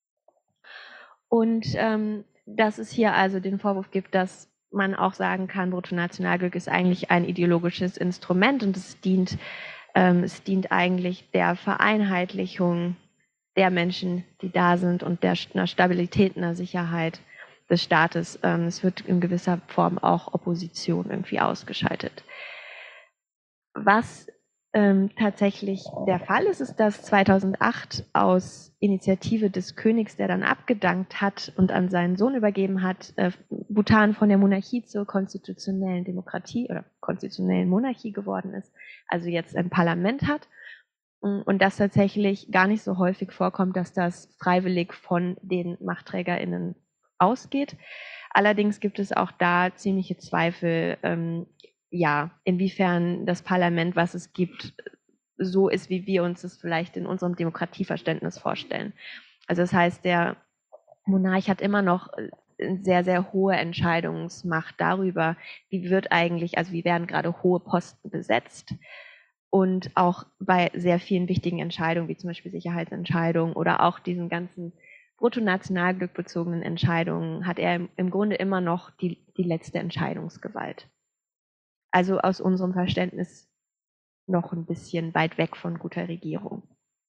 Und ähm, dass es hier also den Vorwurf gibt, dass man auch sagen kann, Bruttonationalglück ist eigentlich ein ideologisches Instrument und es dient, ähm, es dient eigentlich der Vereinheitlichung der Menschen, die da sind und der einer Stabilität, einer Sicherheit des Staates. Ähm, es wird in gewisser Form auch Opposition irgendwie ausgeschaltet. Was ähm, tatsächlich der Fall ist, ist, dass zweitausendacht aus Initiative des Königs, der dann abgedankt hat und an seinen Sohn übergeben hat, äh, Bhutan von der Monarchie zur konstitutionellen Demokratie oder konstitutionellen Monarchie geworden ist, also jetzt ein Parlament hat. Und das tatsächlich gar nicht so häufig vorkommt, dass das freiwillig von den MachtträgerInnen ausgeht. Allerdings gibt es auch da ziemliche Zweifel, ähm, ja, inwiefern das Parlament, was es gibt, so ist, wie wir uns es vielleicht in unserem Demokratieverständnis vorstellen. Also das heißt, der Monarch hat immer noch eine sehr, sehr hohe Entscheidungsmacht darüber, wie wird eigentlich, also wie werden gerade hohe Posten besetzt. Und auch bei sehr vielen wichtigen Entscheidungen, wie zum Beispiel Sicherheitsentscheidungen oder auch diesen ganzen bruttonationalglück bezogenen Entscheidungen, hat er im Grunde immer noch die, die letzte Entscheidungsgewalt. Also aus unserem Verständnis noch ein bisschen weit weg von guter Regierung.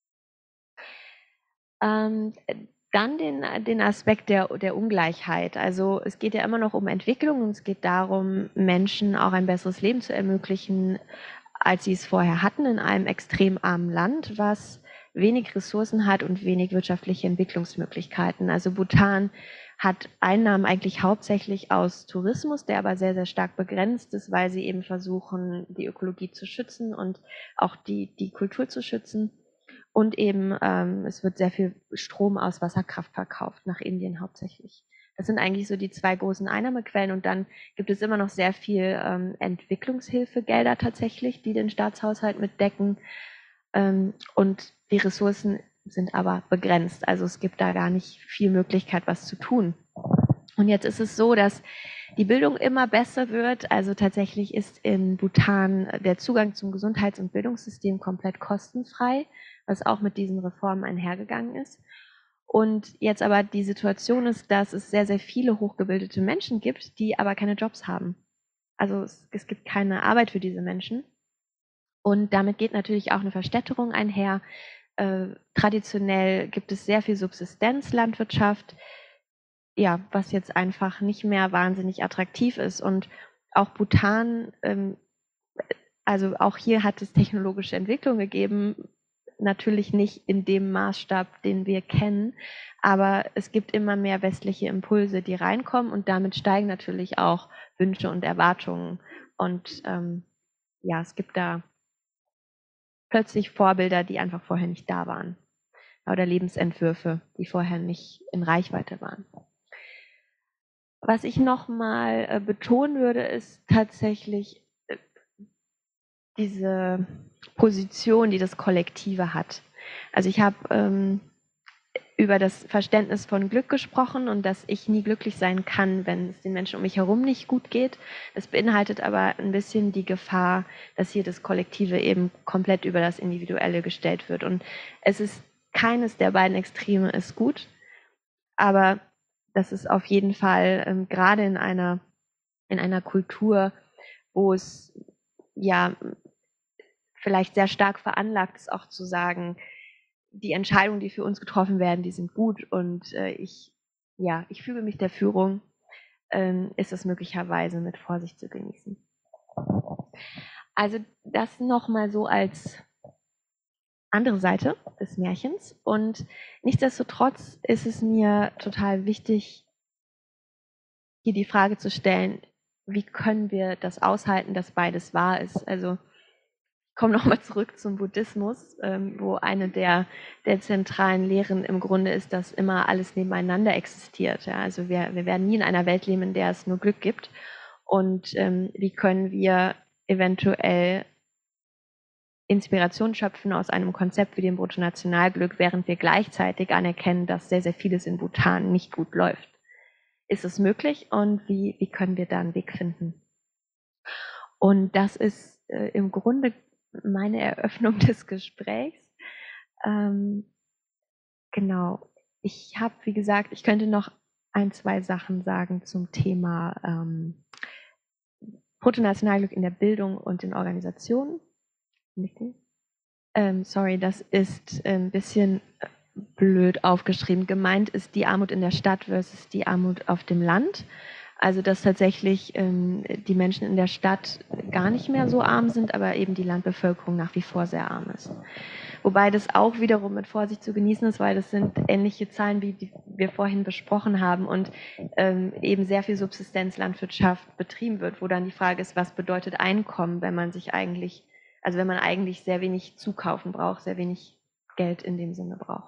Ähm, dann den, den Aspekt der, der Ungleichheit. Also es geht ja immer noch um Entwicklung und es geht darum, Menschen auch ein besseres Leben zu ermöglichen, als sie es vorher hatten, in einem extrem armen Land, was wenig Ressourcen hat und wenig wirtschaftliche Entwicklungsmöglichkeiten. Also Bhutan hat Einnahmen eigentlich hauptsächlich aus Tourismus, der aber sehr, sehr stark begrenzt ist, weil sie eben versuchen, die Ökologie zu schützen und auch die, die Kultur zu schützen. Und eben, ähm, es wird sehr viel Strom aus Wasserkraft verkauft, nach Indien hauptsächlich. Das sind eigentlich so die zwei großen Einnahmequellen und dann gibt es immer noch sehr viel ähm, Entwicklungshilfegelder tatsächlich, die den Staatshaushalt mitdecken ähm, und die Ressourcen sind aber begrenzt. Also es gibt da gar nicht viel Möglichkeit, was zu tun. Und jetzt ist es so, dass die Bildung immer besser wird. Also tatsächlich ist in Bhutan der Zugang zum Gesundheits- und Bildungssystem komplett kostenfrei, was auch mit diesen Reformen einhergegangen ist. Und jetzt aber die Situation ist, dass es sehr, sehr viele hochgebildete Menschen gibt, die aber keine Jobs haben. Also es, es gibt keine Arbeit für diese Menschen. Und damit geht natürlich auch eine Verstädterung einher. Äh, traditionell gibt es sehr viel Subsistenzlandwirtschaft, ja, was jetzt einfach nicht mehr wahnsinnig attraktiv ist. Und auch Bhutan, ähm, also auch hier hat es technologische Entwicklung gegeben, natürlich nicht in dem Maßstab, den wir kennen, aber es gibt immer mehr westliche Impulse, die reinkommen und damit steigen natürlich auch Wünsche und Erwartungen. Und ähm, ja, es gibt da plötzlich Vorbilder, die einfach vorher nicht da waren. Oder Lebensentwürfe, die vorher nicht in Reichweite waren. Was ich nochmal äh, betonen würde, ist tatsächlich äh, diese Position, die das Kollektive hat. Also ich habe ähm, über das Verständnis von Glück gesprochen und dass ich nie glücklich sein kann, wenn es den Menschen um mich herum nicht gut geht. Das beinhaltet aber ein bisschen die Gefahr, dass hier das Kollektive eben komplett über das Individuelle gestellt wird. Und es ist keines der beiden Extreme ist gut, aber das ist auf jeden Fall ähm, gerade in einer, in einer Kultur, wo es ja vielleicht sehr stark veranlagt ist, auch zu sagen, die Entscheidungen, die für uns getroffen werden, die sind gut und äh, ich, ja, ich füge mich der Führung, ähm, ist es möglicherweise mit Vorsicht zu genießen. Also das nochmal so als andere Seite des Märchens und nichtsdestotrotz ist es mir total wichtig, hier die Frage zu stellen, wie können wir das aushalten, dass beides wahr ist? Also ich komme nochmal zurück zum Buddhismus, ähm, wo eine der, der zentralen Lehren im Grunde ist, dass immer alles nebeneinander existiert. Ja? Also wir, wir werden nie in einer Welt leben, in der es nur Glück gibt. Und ähm, wie können wir eventuell Inspiration schöpfen aus einem Konzept wie dem Bruttonationalglück, während wir gleichzeitig anerkennen, dass sehr, sehr vieles in Bhutan nicht gut läuft. Ist es möglich und wie, wie können wir da einen Weg finden? Und das ist äh, im Grunde meine Eröffnung des Gesprächs. Ähm, genau. Ich habe, wie gesagt, ich könnte noch ein, zwei Sachen sagen zum Thema ähm, Bruttonationalglück in der Bildung und in Organisationen. Ähm, sorry, das ist ein bisschen blöd aufgeschrieben. Gemeint ist die Armut in der Stadt versus die Armut auf dem Land. Also dass tatsächlich ähm, die Menschen in der Stadt gar nicht mehr so arm sind, aber eben die Landbevölkerung nach wie vor sehr arm ist. Wobei das auch wiederum mit Vorsicht zu genießen ist, weil das sind ähnliche Zahlen, wie die wir vorhin besprochen haben und ähm, eben sehr viel Subsistenzlandwirtschaft betrieben wird, wo dann die Frage ist, was bedeutet Einkommen, wenn man sich eigentlich, also wenn man eigentlich sehr wenig zukaufen braucht, sehr wenig Geld in dem Sinne braucht.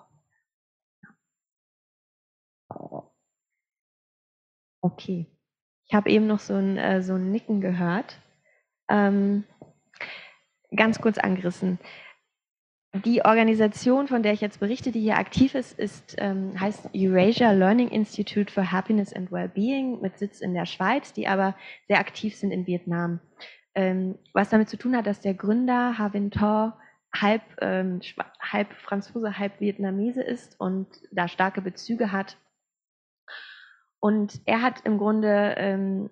Okay. Ich habe eben noch so ein, äh, so ein Nicken gehört. Ähm, ganz kurz angerissen. Die Organisation, von der ich jetzt berichte, die hier aktiv ist, ist ähm, heißt Eurasia Learning Institute for Happiness and Wellbeing mit Sitz in der Schweiz, die aber sehr aktiv sind in Vietnam. Ähm, was damit zu tun hat, dass der Gründer Havin Tor halb, ähm, halb Franzose, halb Vietnamese ist und da starke Bezüge hat. Und er hat im Grunde ähm,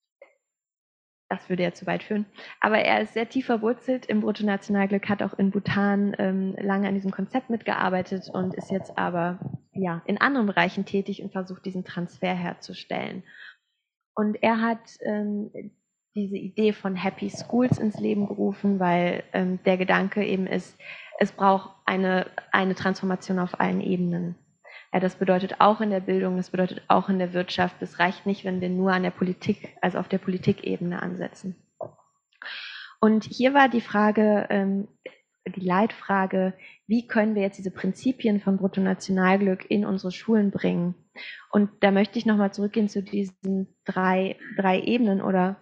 das würde ja zu weit führen. Aber er ist sehr tief verwurzelt im Bruttonationalglück, hat auch in Bhutan ähm, lange an diesem Konzept mitgearbeitet und ist jetzt aber ja, in anderen Bereichen tätig und versucht, diesen Transfer herzustellen. Und er hat ähm, diese Idee von Happy Schools ins Leben gerufen, weil ähm, der Gedanke eben ist, es braucht eine, eine Transformation auf allen Ebenen. Ja, das bedeutet auch in der Bildung, das bedeutet auch in der Wirtschaft. Es reicht nicht, wenn wir nur an der Politik, also auf der Politikebene ansetzen. Und hier war die Frage, ähm, die Leitfrage, wie können wir jetzt diese Prinzipien von Bruttonationalglück in unsere Schulen bringen? Und da möchte ich nochmal zurückgehen zu diesen drei, drei Ebenen oder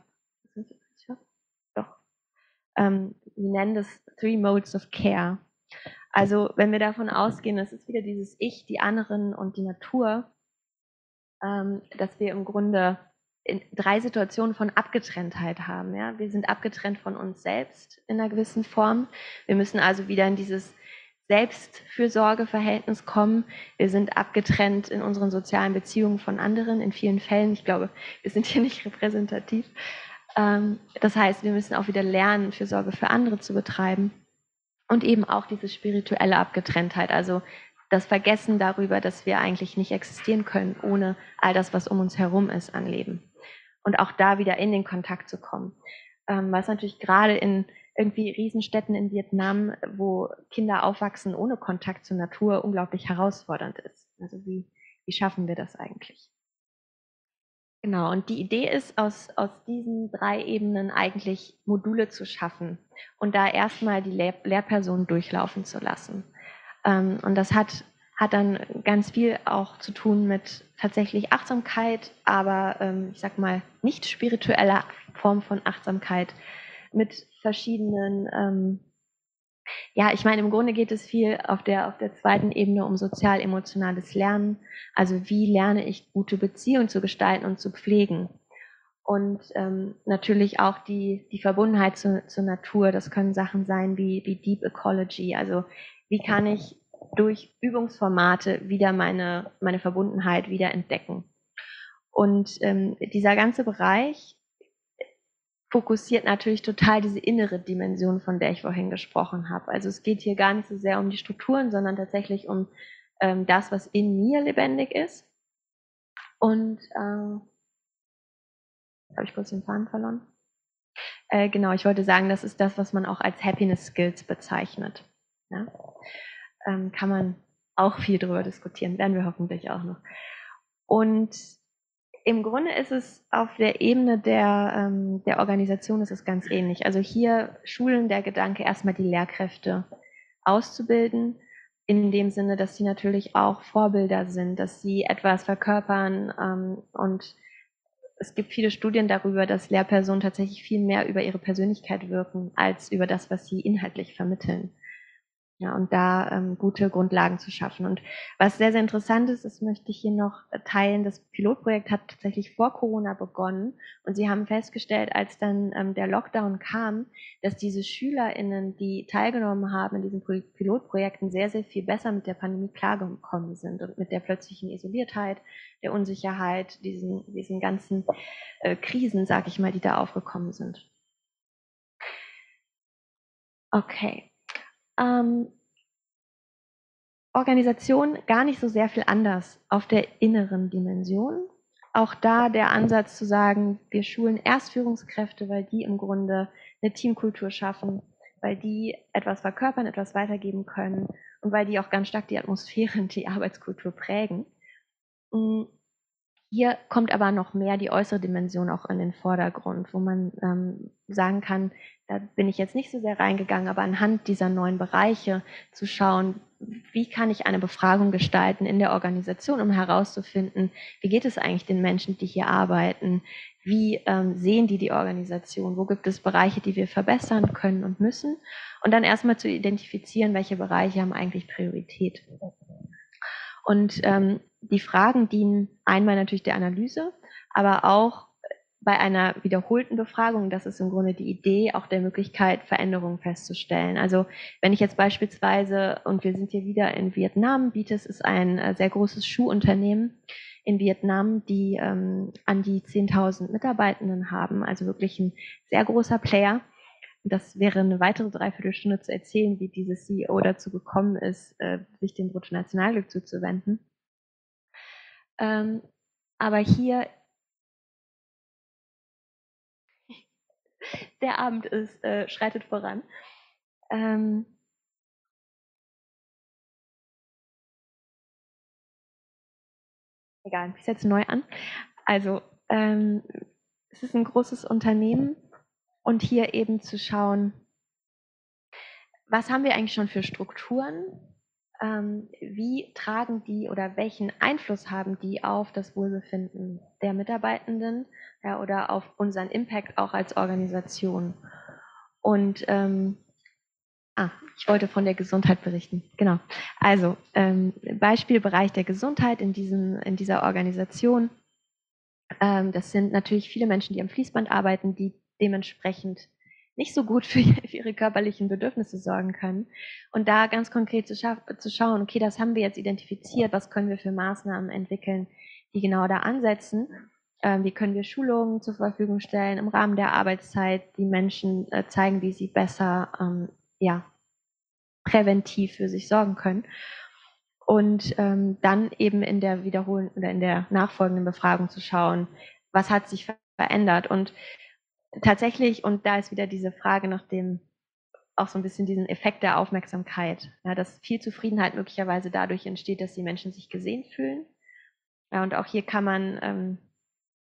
doch, ähm, wir nennen das Three Modes of Care. Also wenn wir davon ausgehen, das ist wieder dieses Ich, die anderen und die Natur, ähm, dass wir im Grunde in drei Situationen von Abgetrenntheit haben. Ja? Wir sind abgetrennt von uns selbst in einer gewissen Form. Wir müssen also wieder in dieses Selbstfürsorgeverhältnis kommen. Wir sind abgetrennt in unseren sozialen Beziehungen von anderen, in vielen Fällen. Ich glaube, wir sind hier nicht repräsentativ. Ähm, das heißt, wir müssen auch wieder lernen, Fürsorge für andere zu betreiben. Und eben auch diese spirituelle Abgetrenntheit, also das Vergessen darüber, dass wir eigentlich nicht existieren können ohne all das, was um uns herum ist an Leben. Und auch da wieder in den Kontakt zu kommen. Ähm, was natürlich gerade in irgendwie Riesenstädten in Vietnam, wo Kinder aufwachsen ohne Kontakt zur Natur, unglaublich herausfordernd ist. Also wie, wie schaffen wir das eigentlich? Genau, und die Idee ist, aus, aus diesen drei Ebenen eigentlich Module zu schaffen und da erstmal die Lehr Lehrperson durchlaufen zu lassen. Ähm, und das hat, hat dann ganz viel auch zu tun mit tatsächlich Achtsamkeit, aber ähm, ich sag mal nicht spiritueller Form von Achtsamkeit, mit verschiedenen ähm, ja, ich meine, im Grunde geht es viel auf der, auf der zweiten Ebene um sozial-emotionales Lernen. Also wie lerne ich gute Beziehungen zu gestalten und zu pflegen? Und ähm, natürlich auch die, die Verbundenheit zu, zur Natur. Das können Sachen sein wie, wie Deep Ecology. Also wie kann ich durch Übungsformate wieder meine, meine Verbundenheit wieder entdecken? Und ähm, dieser ganze Bereich fokussiert natürlich total diese innere Dimension, von der ich vorhin gesprochen habe. Also es geht hier gar nicht so sehr um die Strukturen, sondern tatsächlich um ähm, das, was in mir lebendig ist. Und äh, habe ich kurz den Faden verloren? Äh, genau, ich wollte sagen, das ist das, was man auch als Happiness Skills bezeichnet. Ja? Ähm, kann man auch viel drüber diskutieren, werden wir hoffentlich auch noch. Und im Grunde ist es auf der Ebene der, ähm, der Organisation ist es ganz ähnlich. Also hier schulen der Gedanke, erstmal die Lehrkräfte auszubilden, in dem Sinne, dass sie natürlich auch Vorbilder sind, dass sie etwas verkörpern. Ähm, und es gibt viele Studien darüber, dass Lehrpersonen tatsächlich viel mehr über ihre Persönlichkeit wirken, als über das, was sie inhaltlich vermitteln. Ja, und da ähm, gute Grundlagen zu schaffen. Und was sehr, sehr interessant ist, das möchte ich hier noch teilen, das Pilotprojekt hat tatsächlich vor Corona begonnen und sie haben festgestellt, als dann ähm, der Lockdown kam, dass diese SchülerInnen, die teilgenommen haben in diesen Pilotprojekten, sehr, sehr viel besser mit der Pandemie klargekommen sind und mit der plötzlichen Isoliertheit, der Unsicherheit, diesen, diesen ganzen äh, Krisen, sag ich mal, die da aufgekommen sind. Okay. Ähm, Organisation gar nicht so sehr viel anders auf der inneren Dimension. Auch da der Ansatz zu sagen, wir schulen erst Führungskräfte, weil die im Grunde eine Teamkultur schaffen, weil die etwas verkörpern, etwas weitergeben können und weil die auch ganz stark die Atmosphäre und die Arbeitskultur prägen. Hier kommt aber noch mehr die äußere Dimension auch in den Vordergrund, wo man ähm, sagen kann, da bin ich jetzt nicht so sehr reingegangen, aber anhand dieser neuen Bereiche zu schauen, wie kann ich eine Befragung gestalten in der Organisation, um herauszufinden, wie geht es eigentlich den Menschen, die hier arbeiten, wie ähm, sehen die die Organisation, wo gibt es Bereiche, die wir verbessern können und müssen und dann erstmal zu identifizieren, welche Bereiche haben eigentlich Priorität. Und ähm, die Fragen dienen einmal natürlich der Analyse, aber auch bei einer wiederholten Befragung, das ist im Grunde die Idee, auch der Möglichkeit, Veränderungen festzustellen. Also wenn ich jetzt beispielsweise, und wir sind hier wieder in Vietnam, Vitis ist ein äh, sehr großes Schuhunternehmen in Vietnam, die ähm, an die zehntausend Mitarbeitenden haben, also wirklich ein sehr großer Player. Das wäre eine weitere Dreiviertelstunde zu erzählen, wie dieses C E O dazu gekommen ist, äh, sich dem Bruttonationalglück zuzuwenden. Ähm, aber hier, der Abend ist, äh, schreitet voran. Ähm, egal, ich setze neu an. Also, ähm, es ist ein großes Unternehmen und hier eben zu schauen, was haben wir eigentlich schon für Strukturen? Ähm, wie tragen die oder welchen Einfluss haben die auf das Wohlbefinden der Mitarbeitenden, ja, oder auf unseren Impact auch als Organisation? Und ähm, ah, ich wollte von der Gesundheit berichten. Genau. Also ähm, Beispielbereich der Gesundheit in, diesem, in dieser Organisation. Ähm, das sind natürlich viele Menschen, die am Fließband arbeiten, die dementsprechend nicht so gut für, für ihre körperlichen Bedürfnisse sorgen können. Und da ganz konkret zu, zu schauen, okay, das haben wir jetzt identifiziert, was können wir für Maßnahmen entwickeln, die genau da ansetzen. Ähm, wie können wir Schulungen zur Verfügung stellen im Rahmen der Arbeitszeit, die Menschen äh, zeigen, wie sie besser ähm, ja, präventiv für sich sorgen können. Und ähm, dann eben in der wiederholenden oder in der nachfolgenden Befragung zu schauen, was hat sich verändert. Und tatsächlich, und da ist wieder diese Frage nach dem, auch so ein bisschen diesen Effekt der Aufmerksamkeit, ja, dass viel Zufriedenheit möglicherweise dadurch entsteht, dass die Menschen sich gesehen fühlen. Ja, und auch hier kann man ähm,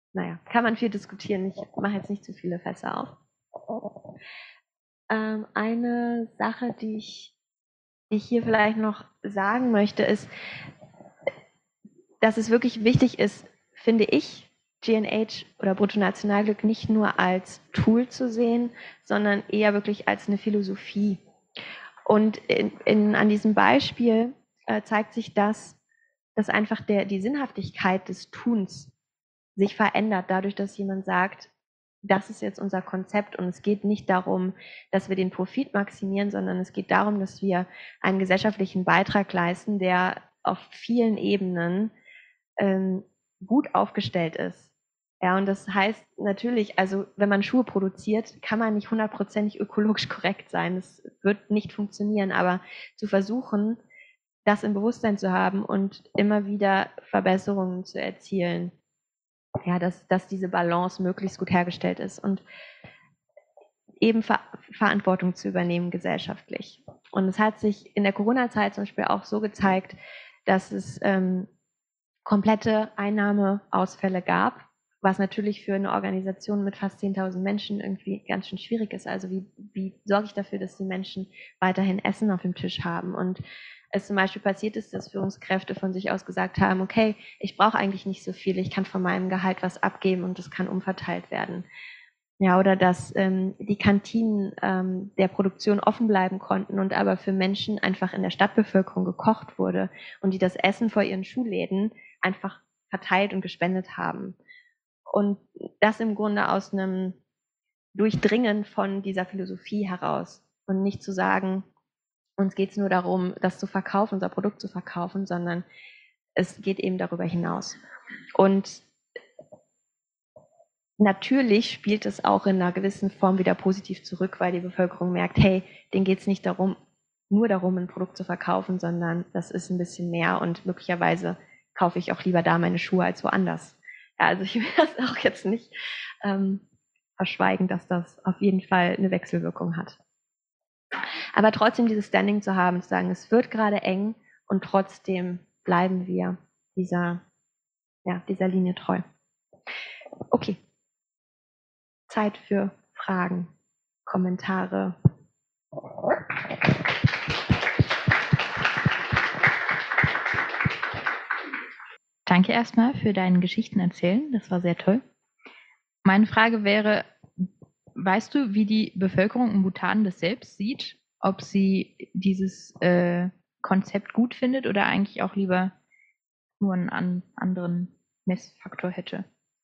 naja, kann man viel diskutieren. Ich mache jetzt nicht zu viele Fässer auf. Ähm, eine Sache, die ich, die ich hier vielleicht noch sagen möchte, ist, dass es wirklich wichtig ist, finde ich, G N H oder Bruttonationalglück nicht nur als Tool zu sehen, sondern eher wirklich als eine Philosophie. Und in, in, an diesem Beispiel äh, zeigt sich das, dass einfach der, die Sinnhaftigkeit des Tuns sich verändert, dadurch, dass jemand sagt, das ist jetzt unser Konzept und es geht nicht darum, dass wir den Profit maximieren, sondern es geht darum, dass wir einen gesellschaftlichen Beitrag leisten, der auf vielen Ebenen ähm, gut aufgestellt ist. Ja, und das heißt natürlich, also wenn man Schuhe produziert, kann man nicht hundertprozentig ökologisch korrekt sein. Das wird nicht funktionieren, aber zu versuchen, das im Bewusstsein zu haben und immer wieder Verbesserungen zu erzielen, ja, dass, dass diese Balance möglichst gut hergestellt ist und eben Ver Verantwortung zu übernehmen gesellschaftlich. Und es hat sich in der Corona-Zeit zum Beispiel auch so gezeigt, dass es ähm, komplette Einnahmeausfälle gab, was natürlich für eine Organisation mit fast zehntausend Menschen irgendwie ganz schön schwierig ist. Also wie, wie sorge ich dafür, dass die Menschen weiterhin Essen auf dem Tisch haben? Und es zum Beispiel passiert ist, dass Führungskräfte von sich aus gesagt haben, okay, ich brauche eigentlich nicht so viel, ich kann von meinem Gehalt was abgeben und das kann umverteilt werden. Ja, oder dass ähm, die Kantinen ähm, der Produktion offen bleiben konnten und aber für Menschen einfach in der Stadtbevölkerung gekocht wurde und die das Essen vor ihren Schuhläden einfach verteilt und gespendet haben. Und das im Grunde aus einem Durchdringen von dieser Philosophie heraus und nicht zu sagen, uns geht es nur darum, das zu verkaufen, unser Produkt zu verkaufen, sondern es geht eben darüber hinaus. Und natürlich spielt es auch in einer gewissen Form wieder positiv zurück, weil die Bevölkerung merkt, hey, denen geht es nicht darum, nur darum, ein Produkt zu verkaufen, sondern das ist ein bisschen mehr und möglicherweise kaufe ich auch lieber da meine Schuhe als woanders. Ja, also ich will das auch jetzt nicht ähm, verschweigen, dass das auf jeden Fall eine Wechselwirkung hat. Aber trotzdem dieses Standing zu haben, zu sagen, es wird gerade eng und trotzdem bleiben wir dieser, ja, dieser Linie treu. Okay. Zeit für Fragen, Kommentare. Danke erstmal für deine Geschichten erzählen. Das war sehr toll. Meine Frage wäre, weißt du, wie die Bevölkerung in Bhutan das selbst sieht? Ob sie dieses äh, Konzept gut findet oder eigentlich auch lieber nur einen an, anderen Messfaktor hätte?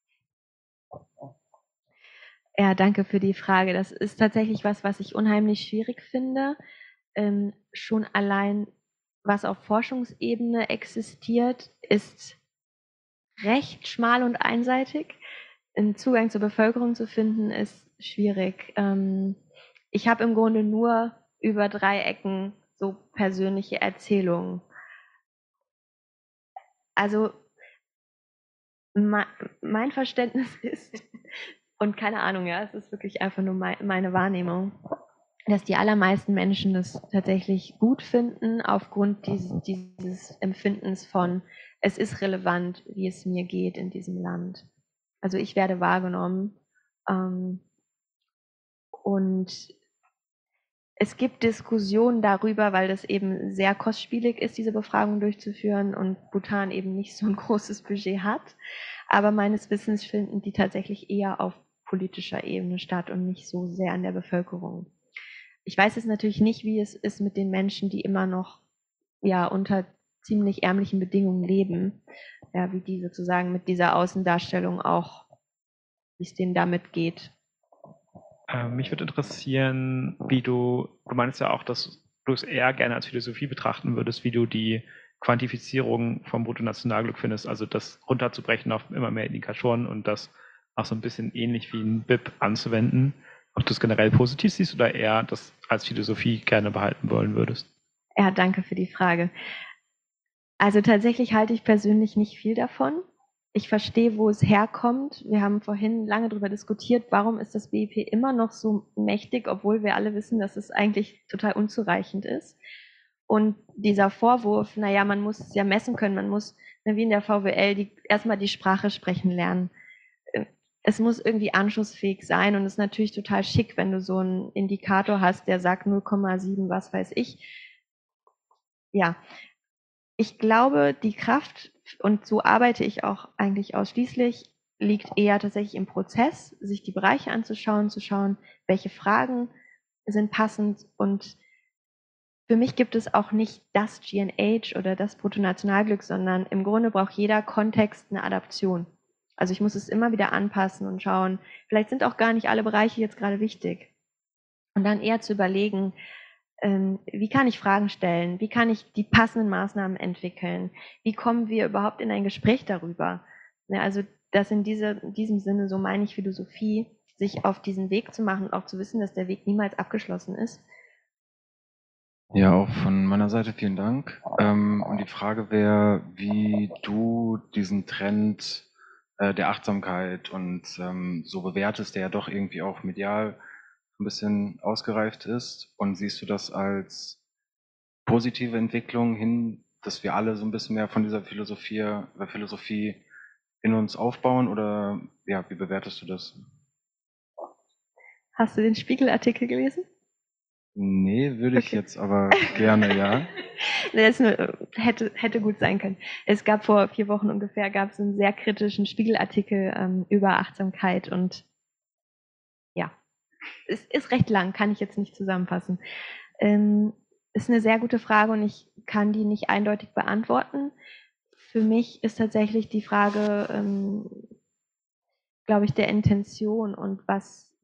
Ja, danke für die Frage. Das ist tatsächlich was, was ich unheimlich schwierig finde. Ähm, schon allein, was auf Forschungsebene existiert, ist recht schmal und einseitig. Einen Zugang zur Bevölkerung zu finden, ist schwierig. Ähm, ich habe im Grunde nur über drei Ecken so persönliche Erzählungen. Also mein Verständnis ist, und keine Ahnung, ja, es ist wirklich einfach nur meine Wahrnehmung, dass die allermeisten Menschen das tatsächlich gut finden, aufgrund dieses, dieses Empfindens von, es ist relevant, wie es mir geht in diesem Land. Also ich werde wahrgenommen. Ähm, und es gibt Diskussionen darüber, weil das eben sehr kostspielig ist, diese Befragung durchzuführen und Bhutan eben nicht so ein großes Budget hat. Aber meines Wissens finden die tatsächlich eher auf politischer Ebene statt und nicht so sehr an der Bevölkerung. Ich weiß jetzt natürlich nicht, wie es ist mit den Menschen, die immer noch ja unter ziemlich ärmlichen Bedingungen leben, ja, wie die sozusagen mit dieser Außendarstellung auch, wie es denen damit geht. Ähm, mich würde interessieren, wie du, du meinst ja auch, dass du es eher gerne als Philosophie betrachten würdest, wie du die Quantifizierung vom Bruttonationalglück findest, also das runterzubrechen auf immer mehr Indikatoren und das auch so ein bisschen ähnlich wie ein B I P anzuwenden. Ob du es generell positiv siehst oder eher das als Philosophie gerne behalten wollen würdest? Ja, danke für die Frage. Also tatsächlich halte ich persönlich nicht viel davon. Ich verstehe, wo es herkommt. Wir haben vorhin lange darüber diskutiert, warum ist das B I P immer noch so mächtig, obwohl wir alle wissen, dass es eigentlich total unzureichend ist. Und dieser Vorwurf, naja, man muss es ja messen können, man muss, wie in der V W L, die, erstmal die Sprache sprechen lernen. es muss irgendwie anschlussfähig sein und es ist natürlich total schick, wenn du so einen Indikator hast, der sagt null Komma sieben, was weiß ich. Ja, ich glaube, die Kraft, und so arbeite ich auch eigentlich ausschließlich, liegt eher tatsächlich im Prozess, sich die Bereiche anzuschauen, zu schauen, welche Fragen sind passend. Und für mich gibt es auch nicht das G N H oder das Bruttonationalglück, sondern im Grunde braucht jeder Kontext eine Adaption. Also ich muss es immer wieder anpassen und schauen, vielleicht sind auch gar nicht alle Bereiche jetzt gerade wichtig. Und dann eher zu überlegen, ähm, wie kann ich Fragen stellen, wie kann ich die passenden Maßnahmen entwickeln, wie kommen wir überhaupt in ein Gespräch darüber. Ja, also das in, diese, in diesem Sinne, so meine ich Philosophie, sich auf diesen Weg zu machen und auch zu wissen, dass der Weg niemals abgeschlossen ist. Ja, auch von meiner Seite vielen Dank. Ähm, und die Frage wäre, wie du diesen Trend äh, der Achtsamkeit und ähm, so bewertest, der ja doch irgendwie auch medial ein bisschen ausgereift ist. Und siehst du das als positive Entwicklung hin, dass wir alle so ein bisschen mehr von dieser Philosophie, äh, Philosophie in uns aufbauen? Oder ja, wie bewertest du das? Hast du den Spiegel-Artikel gelesen? Nee, würde ich Okay. jetzt aber gerne, ja. Das nur, hätte, hätte gut sein können. Es gab vor vier Wochen ungefähr, gab es einen sehr kritischen Spiegelartikel ähm, über Achtsamkeit und ja, es ist recht lang, kann ich jetzt nicht zusammenfassen. Ähm, ist eine sehr gute Frage und ich kann die nicht eindeutig beantworten. Für mich ist tatsächlich die Frage, ähm, glaube ich, der Intention und was,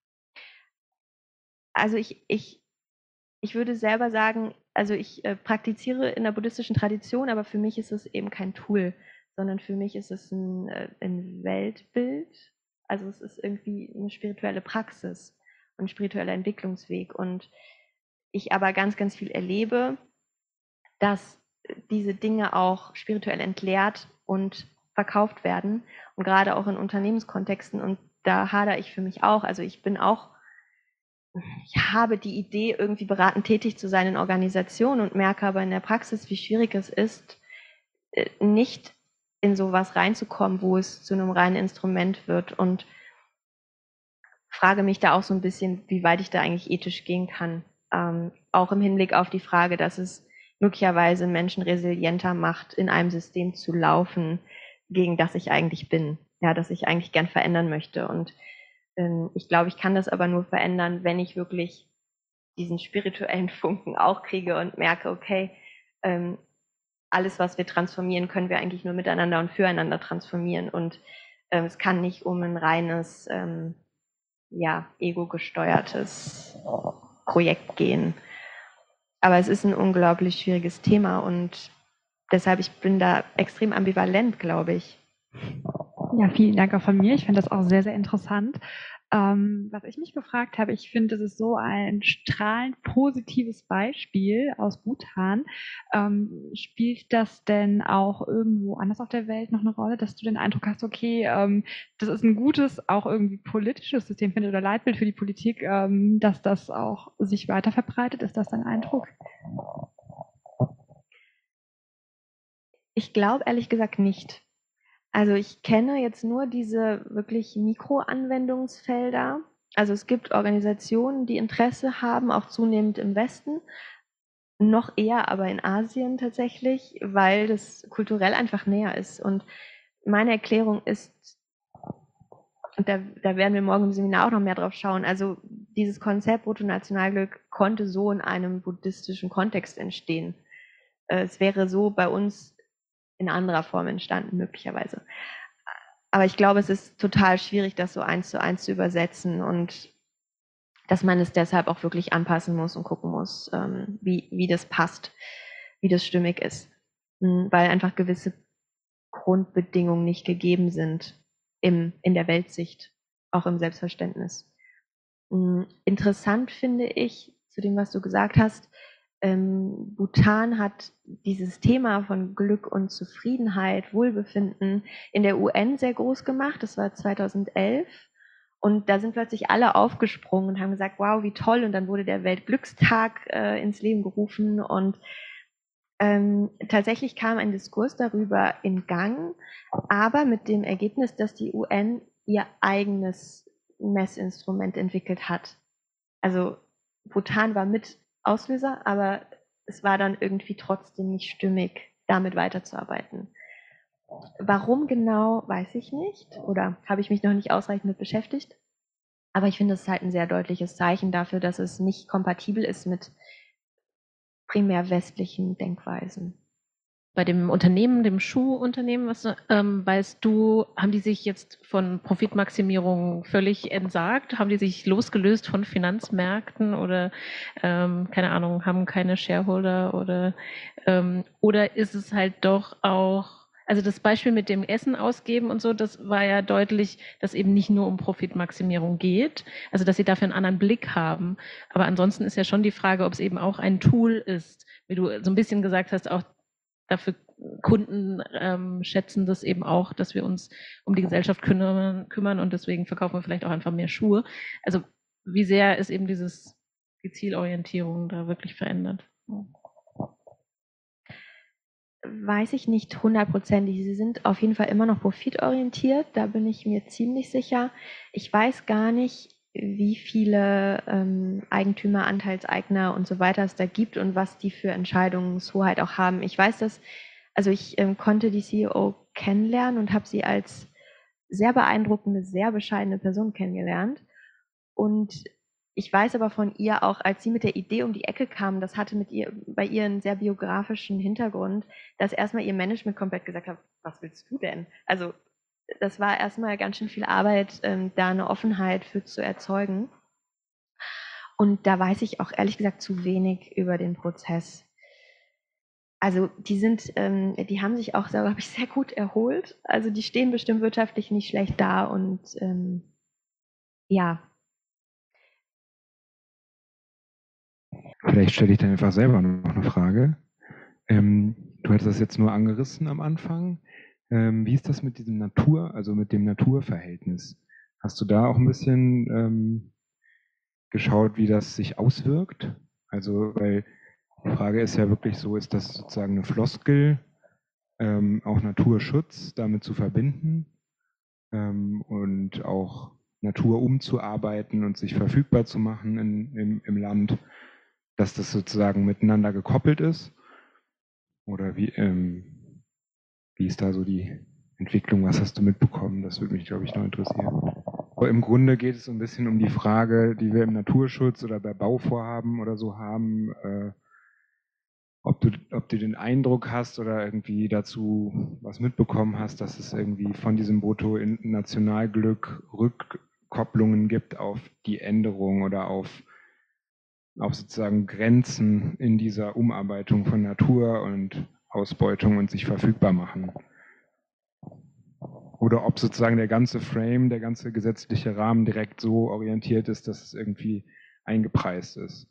also ich, ich Ich würde selber sagen, also ich äh, praktiziere in der buddhistischen Tradition, aber für mich ist es eben kein Tool, sondern für mich ist es ein, äh, ein Weltbild. Also es ist irgendwie eine spirituelle Praxis und ein spiritueller Entwicklungsweg. Und ich aber ganz, ganz viel erlebe, dass diese Dinge auch spirituell entleert und verkauft werden. Und gerade auch in Unternehmenskontexten. Und da hadere ich für mich auch. Also ich bin auch ich habe die Idee, irgendwie beratend tätig zu sein in Organisationen und merke aber in der Praxis, wie schwierig es ist, nicht in sowas reinzukommen, wo es zu einem reinen Instrument wird und frage mich da auch so ein bisschen, wie weit ich da eigentlich ethisch gehen kann. Ähm, auch im Hinblick auf die Frage, dass es möglicherweise Menschen resilienter macht, in einem System zu laufen, gegen das ich eigentlich bin, ja, das ich eigentlich gern verändern möchte. Und ähm, ich glaube, ich kann das aber nur verändern, wenn ich wirklich diesen spirituellen Funken auch kriege und merke, okay, ähm, alles, was wir transformieren, können wir eigentlich nur miteinander und füreinander transformieren. Und ähm, es kann nicht um ein reines, ähm, ja, ego-gesteuertes Projekt gehen. Aber es ist ein unglaublich schwieriges Thema und deshalb, ich bin da extrem ambivalent, glaube ich. Ja, vielen Dank auch von mir. Ich finde das auch sehr, sehr interessant. Ähm, was ich mich gefragt habe, ich finde, das ist so ein strahlend positives Beispiel aus Bhutan. Ähm, spielt das denn auch irgendwo anders auf der Welt noch eine Rolle, dass du den Eindruck hast, okay, ähm, das ist ein gutes, auch irgendwie politisches System, finde oder Leitbild für die Politik, ähm, dass das auch sich weiter verbreitet? Ist das dein Eindruck? Ich glaube ehrlich gesagt nicht. Also ich kenne jetzt nur diese wirklich Mikroanwendungsfelder. Also es gibt Organisationen, die Interesse haben, auch zunehmend im Westen, noch eher aber in Asien tatsächlich, weil das kulturell einfach näher ist. Und meine Erklärung ist, und da, da werden wir morgen im Seminar auch noch mehr drauf schauen, also dieses Konzept Bruttonationalglück konnte so in einem buddhistischen Kontext entstehen. Es wäre so bei uns in anderer Form entstanden, möglicherweise. Aber ich glaube, es ist total schwierig, das so eins zu eins zu übersetzen und dass man es deshalb auch wirklich anpassen muss und gucken muss, ähm, wie, wie das passt, wie das stimmig ist. Weil einfach gewisse Grundbedingungen nicht gegeben sind im, in der Weltsicht, auch im Selbstverständnis. Interessant finde ich, zu dem, was du gesagt hast, ähm, Bhutan hat dieses Thema von Glück und Zufriedenheit, Wohlbefinden in der U N sehr groß gemacht. Das war zweitausendelf. Und da sind plötzlich alle aufgesprungen und haben gesagt, wow, wie toll. Und dann wurde der Weltglückstag äh, ins Leben gerufen. Und ähm, tatsächlich kam ein Diskurs darüber in Gang, aber mit dem Ergebnis, dass die U N ihr eigenes Messinstrument entwickelt hat. Also Bhutan war mit Auslöser, aber es war dann irgendwie trotzdem nicht stimmig, damit weiterzuarbeiten. Warum genau, weiß ich nicht oder habe ich mich noch nicht ausreichend mit beschäftigt. Aber ich finde, es ist halt ein sehr deutliches Zeichen dafür, dass es nicht kompatibel ist mit primär westlichen Denkweisen. Bei dem Unternehmen, dem Schuhunternehmen, was ähm, weißt du, haben die sich jetzt von Profitmaximierung völlig entsagt? Haben die sich losgelöst von Finanzmärkten oder ähm, keine Ahnung, haben keine Shareholder oder ähm, oder ist es halt doch auch, also das Beispiel mit dem Essen ausgeben und so, das war ja deutlich, dass eben nicht nur um Profitmaximierung geht, also dass sie dafür einen anderen Blick haben. Aber ansonsten ist ja schon die Frage, ob es eben auch ein Tool ist, wie du so ein bisschen gesagt hast, auch dafür Kunden ähm, schätzen das eben auch, dass wir uns um die Gesellschaft kümmern, kümmern und deswegen verkaufen wir vielleicht auch einfach mehr Schuhe. Also wie sehr ist eben dieses, die Zielorientierung da wirklich verändert? Weiß ich nicht hundertprozentig. Sie sind auf jeden Fall immer noch profitorientiert, da bin ich mir ziemlich sicher. Ich weiß gar nicht, wie viele ähm, Eigentümer, Anteilseigner und so weiter es da gibt und was die für Entscheidungshoheit auch haben. Ich weiß, dass, also ich ähm, konnte die C E O kennenlernen und habe sie als sehr beeindruckende, sehr bescheidene Person kennengelernt. Und ich weiß aber von ihr auch, als sie mit der Idee um die Ecke kam, das hatte mit ihr, bei ihr einen sehr biografischen Hintergrund, dass erstmal ihr Management komplett gesagt hat, was willst du denn? Also das war erstmal ganz schön viel Arbeit, ähm, da eine Offenheit für zu erzeugen. Und da weiß ich auch ehrlich gesagt zu wenig über den Prozess. Also die sind, ähm, die haben sich auch, glaube ich, sehr gut erholt. Also die stehen bestimmt wirtschaftlich nicht schlecht da und ähm, ja. Vielleicht stelle ich dann einfach selber noch eine Frage. Ähm, du hattest das jetzt nur angerissen am Anfang. Ähm, wie ist das mit diesem Natur, also mit dem Naturverhältnis? Hast du da auch ein bisschen ähm, geschaut, wie das sich auswirkt? Also, weil die Frage ist ja wirklich so, ist das sozusagen eine Floskel, ähm, auch Naturschutz damit zu verbinden ähm, und auch Natur umzuarbeiten und sich verfügbar zu machen in, im, im Land, dass das sozusagen miteinander gekoppelt ist? Oder wie, ähm, wie ist da so die Entwicklung? Was hast du mitbekommen? Das würde mich, glaube ich, noch interessieren. Aber im Grunde geht es so ein bisschen um die Frage, die wir im Naturschutz oder bei Bauvorhaben oder so haben, äh, ob du, ob du den Eindruck hast oder irgendwie dazu was mitbekommen hast, dass es irgendwie von diesem Bruttonationalglück Rückkopplungen gibt auf die Änderung oder auf, auf sozusagen Grenzen in dieser Umarbeitung von Natur und Ausbeutung und sich verfügbar machen. Oder ob sozusagen der ganze Frame, der ganze gesetzliche Rahmen direkt so orientiert ist, dass es irgendwie eingepreist ist.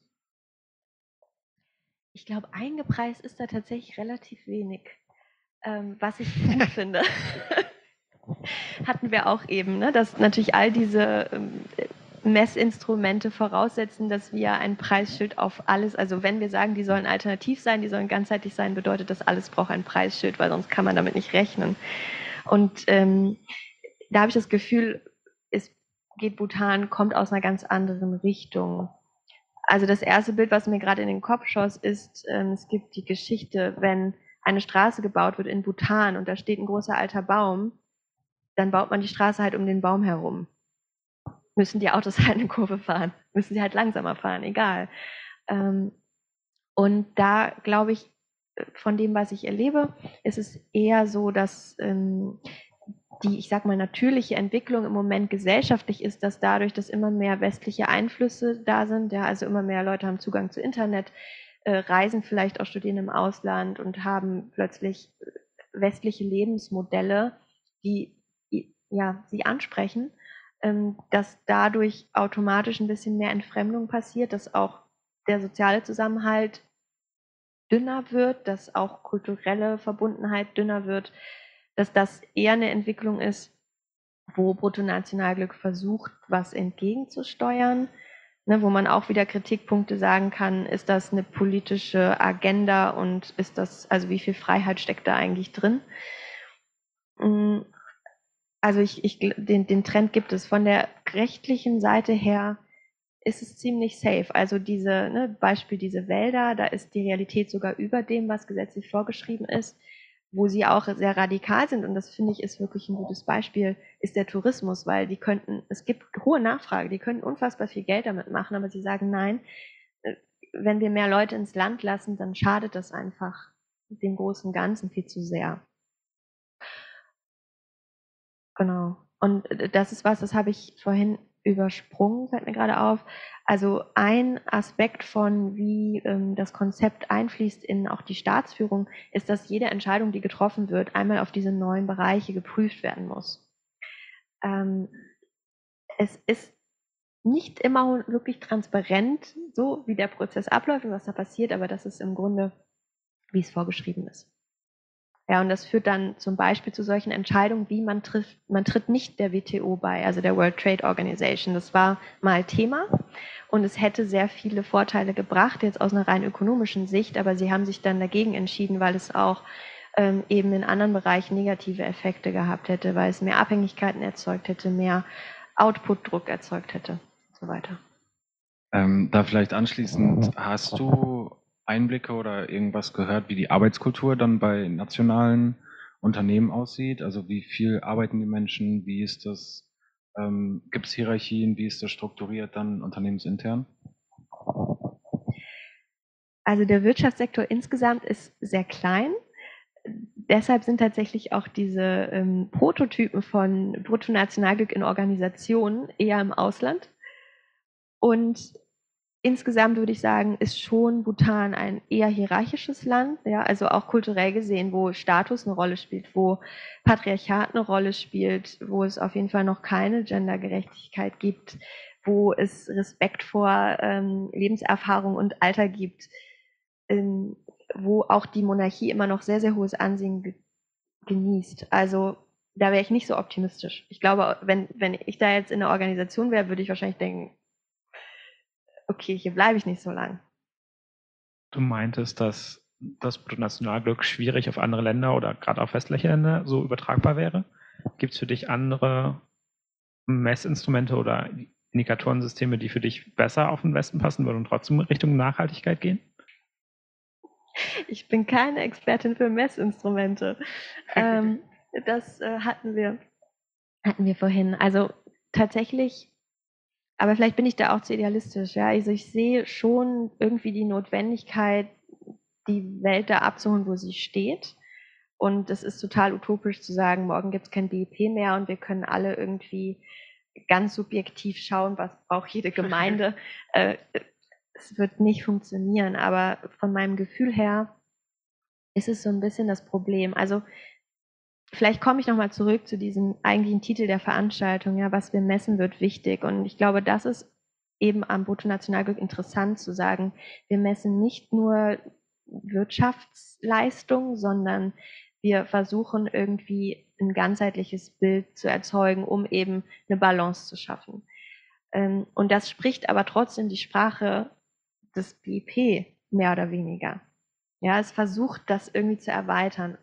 Ich glaube, eingepreist ist da tatsächlich relativ wenig, ähm, was ich gut finde. Hatten wir auch eben, ne, dass natürlich all diese ähm, Messinstrumente voraussetzen, dass wir ein Preisschild auf alles, also wenn wir sagen, die sollen alternativ sein, die sollen ganzheitlich sein, bedeutet das, alles braucht ein Preisschild, weil sonst kann man damit nicht rechnen. Und ähm, da habe ich das Gefühl, es geht Bhutan, kommt aus einer ganz anderen Richtung. Also das erste Bild, was mir gerade in den Kopf schoss, ist, ähm, es gibt die Geschichte, wenn eine Straße gebaut wird in Bhutan und da steht ein großer alter Baum, dann baut man die Straße halt um den Baum herum. Müssen die Autos halt eine Kurve fahren, müssen sie halt langsamer fahren, egal. Ähm, und da glaube ich, von dem, was ich erlebe, ist es eher so, dass ähm, die, ich sag mal, natürliche Entwicklung im Moment gesellschaftlich ist, dass dadurch, dass immer mehr westliche Einflüsse da sind, ja, also immer mehr Leute haben Zugang zu Internet, äh, reisen vielleicht auch, studieren im Ausland und haben plötzlich westliche Lebensmodelle, die ja, sie ansprechen, ähm, dass dadurch automatisch ein bisschen mehr Entfremdung passiert, dass auch der soziale Zusammenhalt dünner wird, dass auch kulturelle Verbundenheit dünner wird, dass das eher eine Entwicklung ist, wo Bruttonationalglück versucht, was entgegenzusteuern, ne, wo man auch wieder Kritikpunkte sagen kann, ist das eine politische Agenda und ist das, also wie viel Freiheit steckt da eigentlich drin? Also ich, ich, den, den Trend gibt es. Von der rechtlichen Seite her ist es ziemlich safe. Also diese, ne, Beispiel diese Wälder, da ist die Realität sogar über dem, was gesetzlich vorgeschrieben ist. Wo sie auch sehr radikal sind, und das finde ich ist wirklich ein gutes Beispiel, ist der Tourismus, weil die könnten, es gibt hohe Nachfrage, die können unfassbar viel Geld damit machen, aber sie sagen, nein, wenn wir mehr Leute ins Land lassen, dann schadet das einfach dem großen Ganzen viel zu sehr. Genau. Und das ist was, das habe ich vorhin übersprungen, fällt mir gerade auf. Also ein Aspekt von, wie ähm, das Konzept einfließt in auch die Staatsführung, ist, dass jede Entscheidung, die getroffen wird, einmal auf diese neuen Bereiche geprüft werden muss. Ähm, es ist nicht immer wirklich transparent, so wie der Prozess abläuft und was da passiert, aber das ist im Grunde, wie es vorgeschrieben ist. Ja, und das führt dann zum Beispiel zu solchen Entscheidungen, wie man trifft, man tritt nicht der W T O bei, also der World Trade Organization. Das war mal Thema und es hätte sehr viele Vorteile gebracht, jetzt aus einer rein ökonomischen Sicht, aber sie haben sich dann dagegen entschieden, weil es auch ähm, eben in anderen Bereichen negative Effekte gehabt hätte, weil es mehr Abhängigkeiten erzeugt hätte, mehr Output-Druck erzeugt hätte und so weiter. Ähm, da vielleicht anschließend, hast du Einblicke oder irgendwas gehört, wie die Arbeitskultur dann bei nationalen Unternehmen aussieht? Also wie viel arbeiten die Menschen, wie ist das, ähm, gibt es Hierarchien, wie ist das strukturiert dann unternehmensintern? Also der Wirtschaftssektor insgesamt ist sehr klein. Deshalb sind tatsächlich auch diese ähm, Prototypen von Bruttonationalglück in Organisationen eher im Ausland. Und insgesamt würde ich sagen, ist schon Bhutan ein eher hierarchisches Land, ja, also auch kulturell gesehen, wo Status eine Rolle spielt, wo Patriarchat eine Rolle spielt, wo es auf jeden Fall noch keine Gendergerechtigkeit gibt, wo es Respekt vor ähm, Lebenserfahrung und Alter gibt, ähm, wo auch die Monarchie immer noch sehr, sehr hohes Ansehen ge genießt. Also da wäre ich nicht so optimistisch. Ich glaube, wenn, wenn ich da jetzt in der Organisation wäre, würde ich wahrscheinlich denken, okay, hier bleibe ich nicht so lang. Du meintest, dass das Bruttonationalglück schwierig auf andere Länder oder gerade auf westliche Länder so übertragbar wäre. Gibt es für dich andere Messinstrumente oder Indikatorensysteme, die für dich besser auf den Westen passen würden und trotzdem Richtung Nachhaltigkeit gehen? Ich bin keine Expertin für Messinstrumente. ähm, das äh, hatten wir, hatten wir vorhin. Also tatsächlich, aber vielleicht bin ich da auch zu idealistisch. Ja? Also ich sehe schon irgendwie die Notwendigkeit, die Welt da abzuholen, wo sie steht. Und es ist total utopisch zu sagen, morgen gibt es kein B I P mehr und wir können alle irgendwie ganz subjektiv schauen, was braucht jede Gemeinde. äh, es wird nicht funktionieren, aber von meinem Gefühl her ist es so ein bisschen das Problem. Also vielleicht komme ich nochmal zurück zu diesem eigentlichen Titel der Veranstaltung, ja, was wir messen, wird wichtig. Und ich glaube, das ist eben am Bruttonationalglück interessant zu sagen, wir messen nicht nur Wirtschaftsleistung, sondern wir versuchen irgendwie ein ganzheitliches Bild zu erzeugen, um eben eine Balance zu schaffen. Und das spricht aber trotzdem die Sprache des B I P mehr oder weniger. Ja, es versucht, das irgendwie zu erweitern.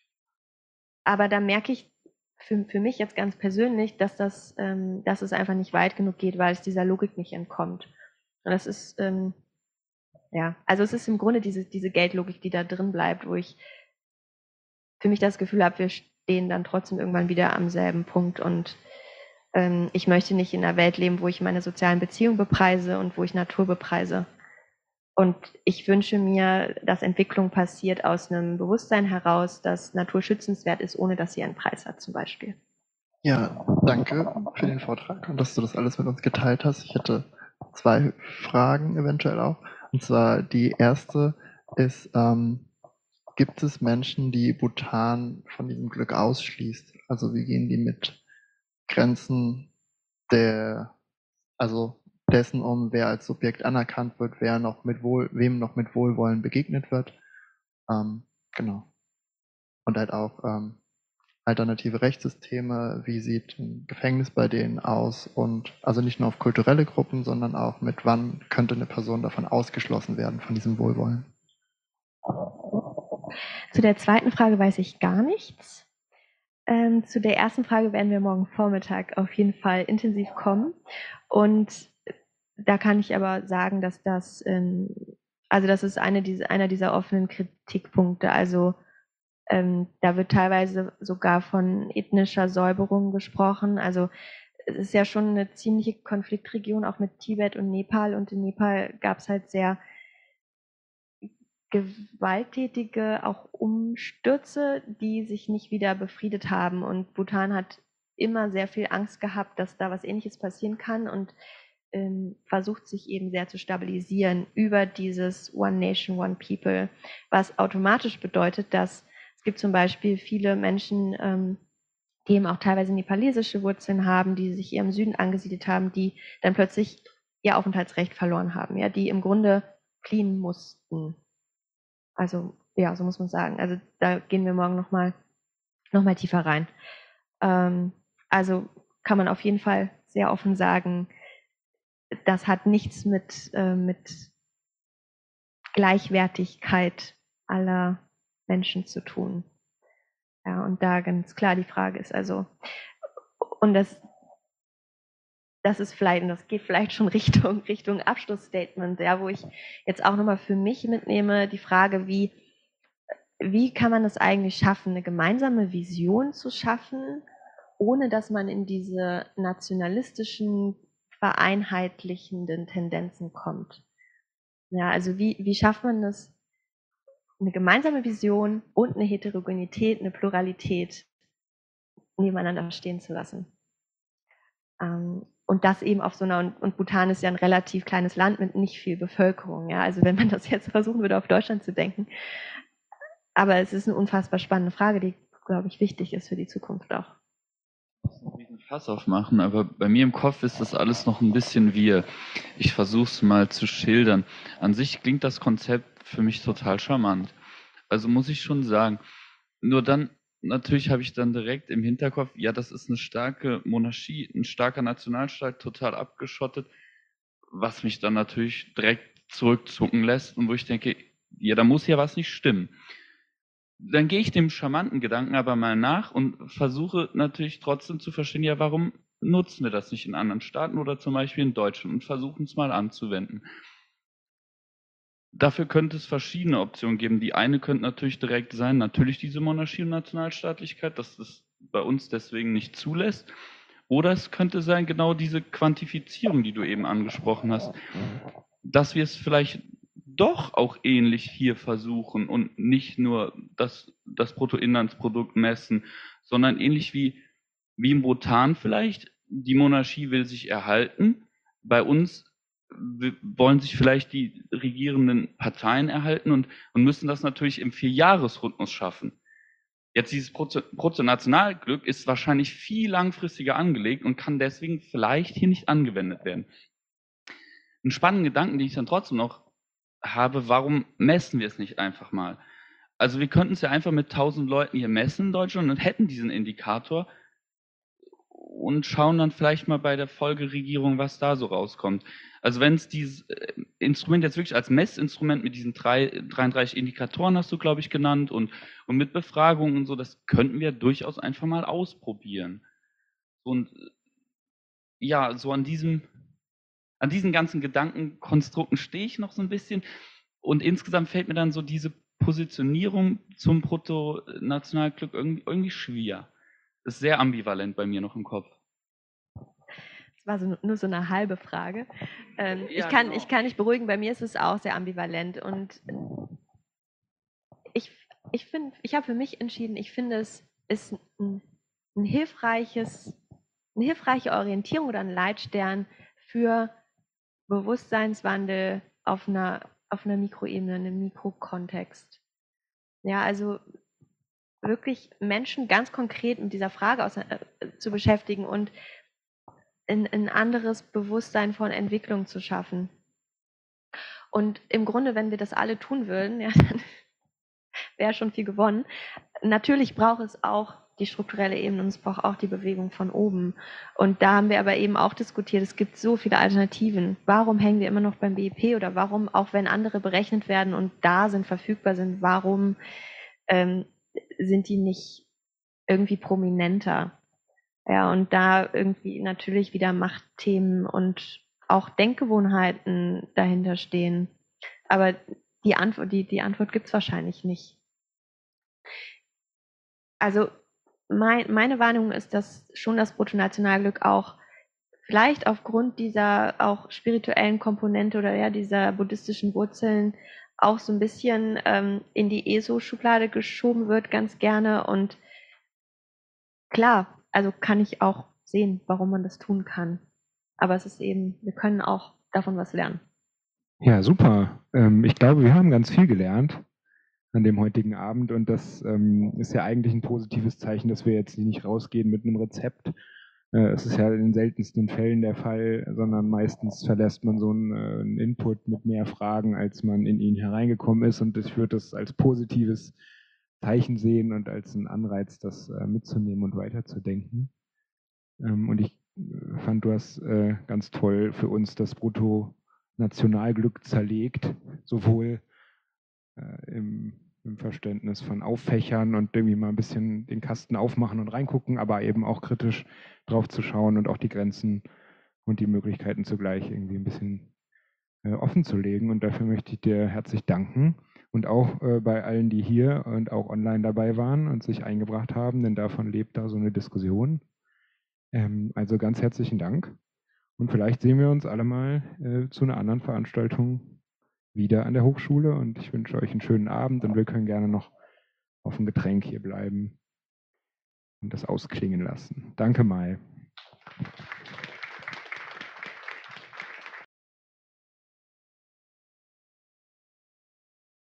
Aber da merke ich für, für mich jetzt ganz persönlich, dass, das, ähm, dass es einfach nicht weit genug geht, weil es dieser Logik nicht entkommt. Und das ist, ähm, ja, also es ist im Grunde diese, diese Geldlogik, die da drin bleibt, wo ich für mich das Gefühl habe, wir stehen dann trotzdem irgendwann wieder am selben Punkt. Und ähm, ich möchte nicht in einer Welt leben, wo ich meine sozialen Beziehungen bepreise und wo ich Natur bepreise. Und ich wünsche mir, dass Entwicklung passiert aus einem Bewusstsein heraus, dass Natur schützenswert ist, ohne dass sie einen Preis hat, zum Beispiel. Ja, danke für den Vortrag und dass du das alles mit uns geteilt hast. Ich hätte zwei Fragen eventuell auch. Und zwar die erste ist, ähm, gibt es Menschen, die Bhutan von diesem Glück ausschließt? Also wie gehen die mit Grenzen der, also dessen um, wer als Subjekt anerkannt wird, wer noch mit Wohl, wem noch mit Wohlwollen begegnet wird? Ähm, genau. Und halt auch ähm, alternative Rechtssysteme, wie sieht ein Gefängnis bei denen aus und also nicht nur auf kulturelle Gruppen, sondern auch mit wann könnte eine Person davon ausgeschlossen werden, von diesem Wohlwollen. Zu der zweiten Frage weiß ich gar nichts. Ähm, zu der ersten Frage werden wir morgen Vormittag auf jeden Fall intensiv kommen. Und da kann ich aber sagen, dass das, ähm, also das ist eine dieser, einer dieser offenen Kritikpunkte. Also ähm, da wird teilweise sogar von ethnischer Säuberung gesprochen. Also es ist ja schon eine ziemliche Konfliktregion, auch mit Tibet und Nepal. Und in Nepal gab es halt sehr gewalttätige auch Umstürze, die sich nicht wieder befriedet haben. Und Bhutan hat immer sehr viel Angst gehabt, dass da was Ähnliches passieren kann und ähm, versucht sich eben sehr zu stabilisieren über dieses One Nation, One People, was automatisch bedeutet, dass es gibt zum Beispiel viele Menschen, ähm, die eben auch teilweise nepalesische Wurzeln haben, die sich eher im Süden angesiedelt haben, die dann plötzlich ihr Aufenthaltsrecht verloren haben, ja, die im Grunde fliehen mussten. Also ja, so muss man sagen. Also da gehen wir morgen nochmal noch mal tiefer rein. Ähm, also kann man auf jeden Fall sehr offen sagen, das hat nichts mit, äh, mit Gleichwertigkeit aller Menschen zu tun. Ja, und da ganz klar die Frage ist also, und das, das ist vielleicht, und das geht vielleicht schon Richtung, Richtung Abschlussstatement, ja, wo ich jetzt auch nochmal für mich mitnehme, die Frage, wie Wie kann man es eigentlich schaffen, eine gemeinsame Vision zu schaffen, ohne dass man in diese nationalistischen, vereinheitlichenden Tendenzen kommt? Ja, also wie, wie schafft man es, eine gemeinsame Vision und eine Heterogenität, eine Pluralität nebeneinander stehen zu lassen? Ähm, und das eben auf so einer, und, und Bhutan ist ja ein relativ kleines Land mit nicht viel Bevölkerung. Ja, also wenn man das jetzt versuchen würde, auf Deutschland zu denken, aber es ist eine unfassbar spannende Frage, die, glaube ich, wichtig ist für die Zukunft auch. Ich einen Fass aufmachen, aber bei mir im Kopf ist das alles noch ein bisschen wir. Ich versuche es mal zu schildern. An sich klingt das Konzept für mich total charmant. Also muss ich schon sagen. Nur dann, natürlich habe ich dann direkt im Hinterkopf, ja, das ist eine starke Monarchie, ein starker Nationalstaat, total abgeschottet, was mich dann natürlich direkt zurückzucken lässt und wo ich denke, ja, da muss ja was nicht stimmen. Dann gehe ich dem charmanten Gedanken aber mal nach und versuche natürlich trotzdem zu verstehen, ja, warum nutzen wir das nicht in anderen Staaten oder zum Beispiel in Deutschland und versuchen es mal anzuwenden. Dafür könnte es verschiedene Optionen geben. Die eine könnte natürlich direkt sein, natürlich diese Monarchie und Nationalstaatlichkeit, dass das bei uns deswegen nicht zulässt. Oder es könnte sein, genau diese Quantifizierung, die du eben angesprochen hast, dass wir es vielleicht doch auch ähnlich hier versuchen und nicht nur das, das Bruttoinlandsprodukt messen, sondern ähnlich wie, wie im Bhutan vielleicht. Die Monarchie will sich erhalten. Bei uns wollen sich vielleicht die regierenden Parteien erhalten und, und müssen das natürlich im Vierjahresrhythmus schaffen. Jetzt dieses Bruttonationalglück ist wahrscheinlich viel langfristiger angelegt und kann deswegen vielleicht hier nicht angewendet werden. Einen spannenden Gedanken, den ich dann trotzdem noch habe, warum messen wir es nicht einfach mal? Also wir könnten es ja einfach mit tausend Leuten hier messen in Deutschland und hätten diesen Indikator und schauen dann vielleicht mal bei der Folgeregierung, was da so rauskommt. Also wenn es dieses Instrument jetzt wirklich als Messinstrument mit diesen drei, dreiunddreißig Indikatoren hast du, glaube ich, genannt und, und mit Befragungen und so, das könnten wir durchaus einfach mal ausprobieren. Und ja, so an diesem An diesen ganzen Gedankenkonstrukten stehe ich noch so ein bisschen und insgesamt fällt mir dann so diese Positionierung zum Bruttonationalglück irgendwie, irgendwie schwer. Das ist sehr ambivalent bei mir noch im Kopf. Das war so, nur so eine halbe Frage. Ähm, Ja, ich, kann, genau. ich kann nicht beruhigen, bei mir ist es auch sehr ambivalent und ich, ich, find, ich habe für mich entschieden, ich finde, es ist ein, ein hilfreiches, eine hilfreiche Orientierung oder ein Leitstern für Bewusstseinswandel auf einer, auf einer Mikroebene, einem Mikrokontext. Ja, also wirklich Menschen ganz konkret mit dieser Frage aus, äh, zu beschäftigen und ein, ein anderes Bewusstsein von Entwicklung zu schaffen. Und im Grunde, wenn wir das alle tun würden, ja, dann wäre schon viel gewonnen. Natürlich braucht es auch die strukturelle Ebene und es braucht auch die Bewegung von oben. Und da haben wir aber eben auch diskutiert, es gibt so viele Alternativen. Warum hängen wir immer noch beim B I P oder warum, auch wenn andere berechnet werden und da sind, verfügbar sind, warum ähm, sind die nicht irgendwie prominenter. Ja, und da irgendwie natürlich wieder Machtthemen und auch Denkgewohnheiten dahinter stehen. Aber die Antwort, die, die Antwort gibt es wahrscheinlich nicht. Also mein, meine Wahrnehmung ist, dass schon das Bruttonationalglück auch vielleicht aufgrund dieser auch spirituellen Komponente oder ja dieser buddhistischen Wurzeln auch so ein bisschen ähm, in die E S O-Schublade geschoben wird, ganz gerne. Und klar, also kann ich auch sehen, warum man das tun kann. Aber es ist eben, wir können auch davon was lernen. Ja, super. Ähm, ich glaube, wir haben ganz viel gelernt an dem heutigen Abend und das ähm, ist ja eigentlich ein positives Zeichen, dass wir jetzt nicht rausgehen mit einem Rezept. Äh, es ist ja in den seltensten Fällen der Fall, sondern meistens verlässt man so einen, äh, einen Input mit mehr Fragen, als man in ihn hereingekommen ist und ich würde das als positives Zeichen sehen und als einen Anreiz, das äh, mitzunehmen und weiterzudenken. Ähm, und ich äh, fand, du hast äh, ganz toll für uns das Bruttonationalglück zerlegt, sowohl äh, im, im Verständnis von Auffächern und irgendwie mal ein bisschen den Kasten aufmachen und reingucken, aber eben auch kritisch drauf zu schauen und auch die Grenzen und die Möglichkeiten zugleich irgendwie ein bisschen äh, offen zu legen. Und dafür möchte ich dir herzlich danken. Und auch äh, bei allen, die hier und auch online dabei waren und sich eingebracht haben, denn davon lebt da so eine Diskussion. Ähm, also ganz herzlichen Dank. Und vielleicht sehen wir uns alle mal äh, zu einer anderen Veranstaltung wieder an der Hochschule. Und ich wünsche euch einen schönen Abend und wir können gerne noch auf ein Getränk hier bleiben und das ausklingen lassen. Danke, Mai.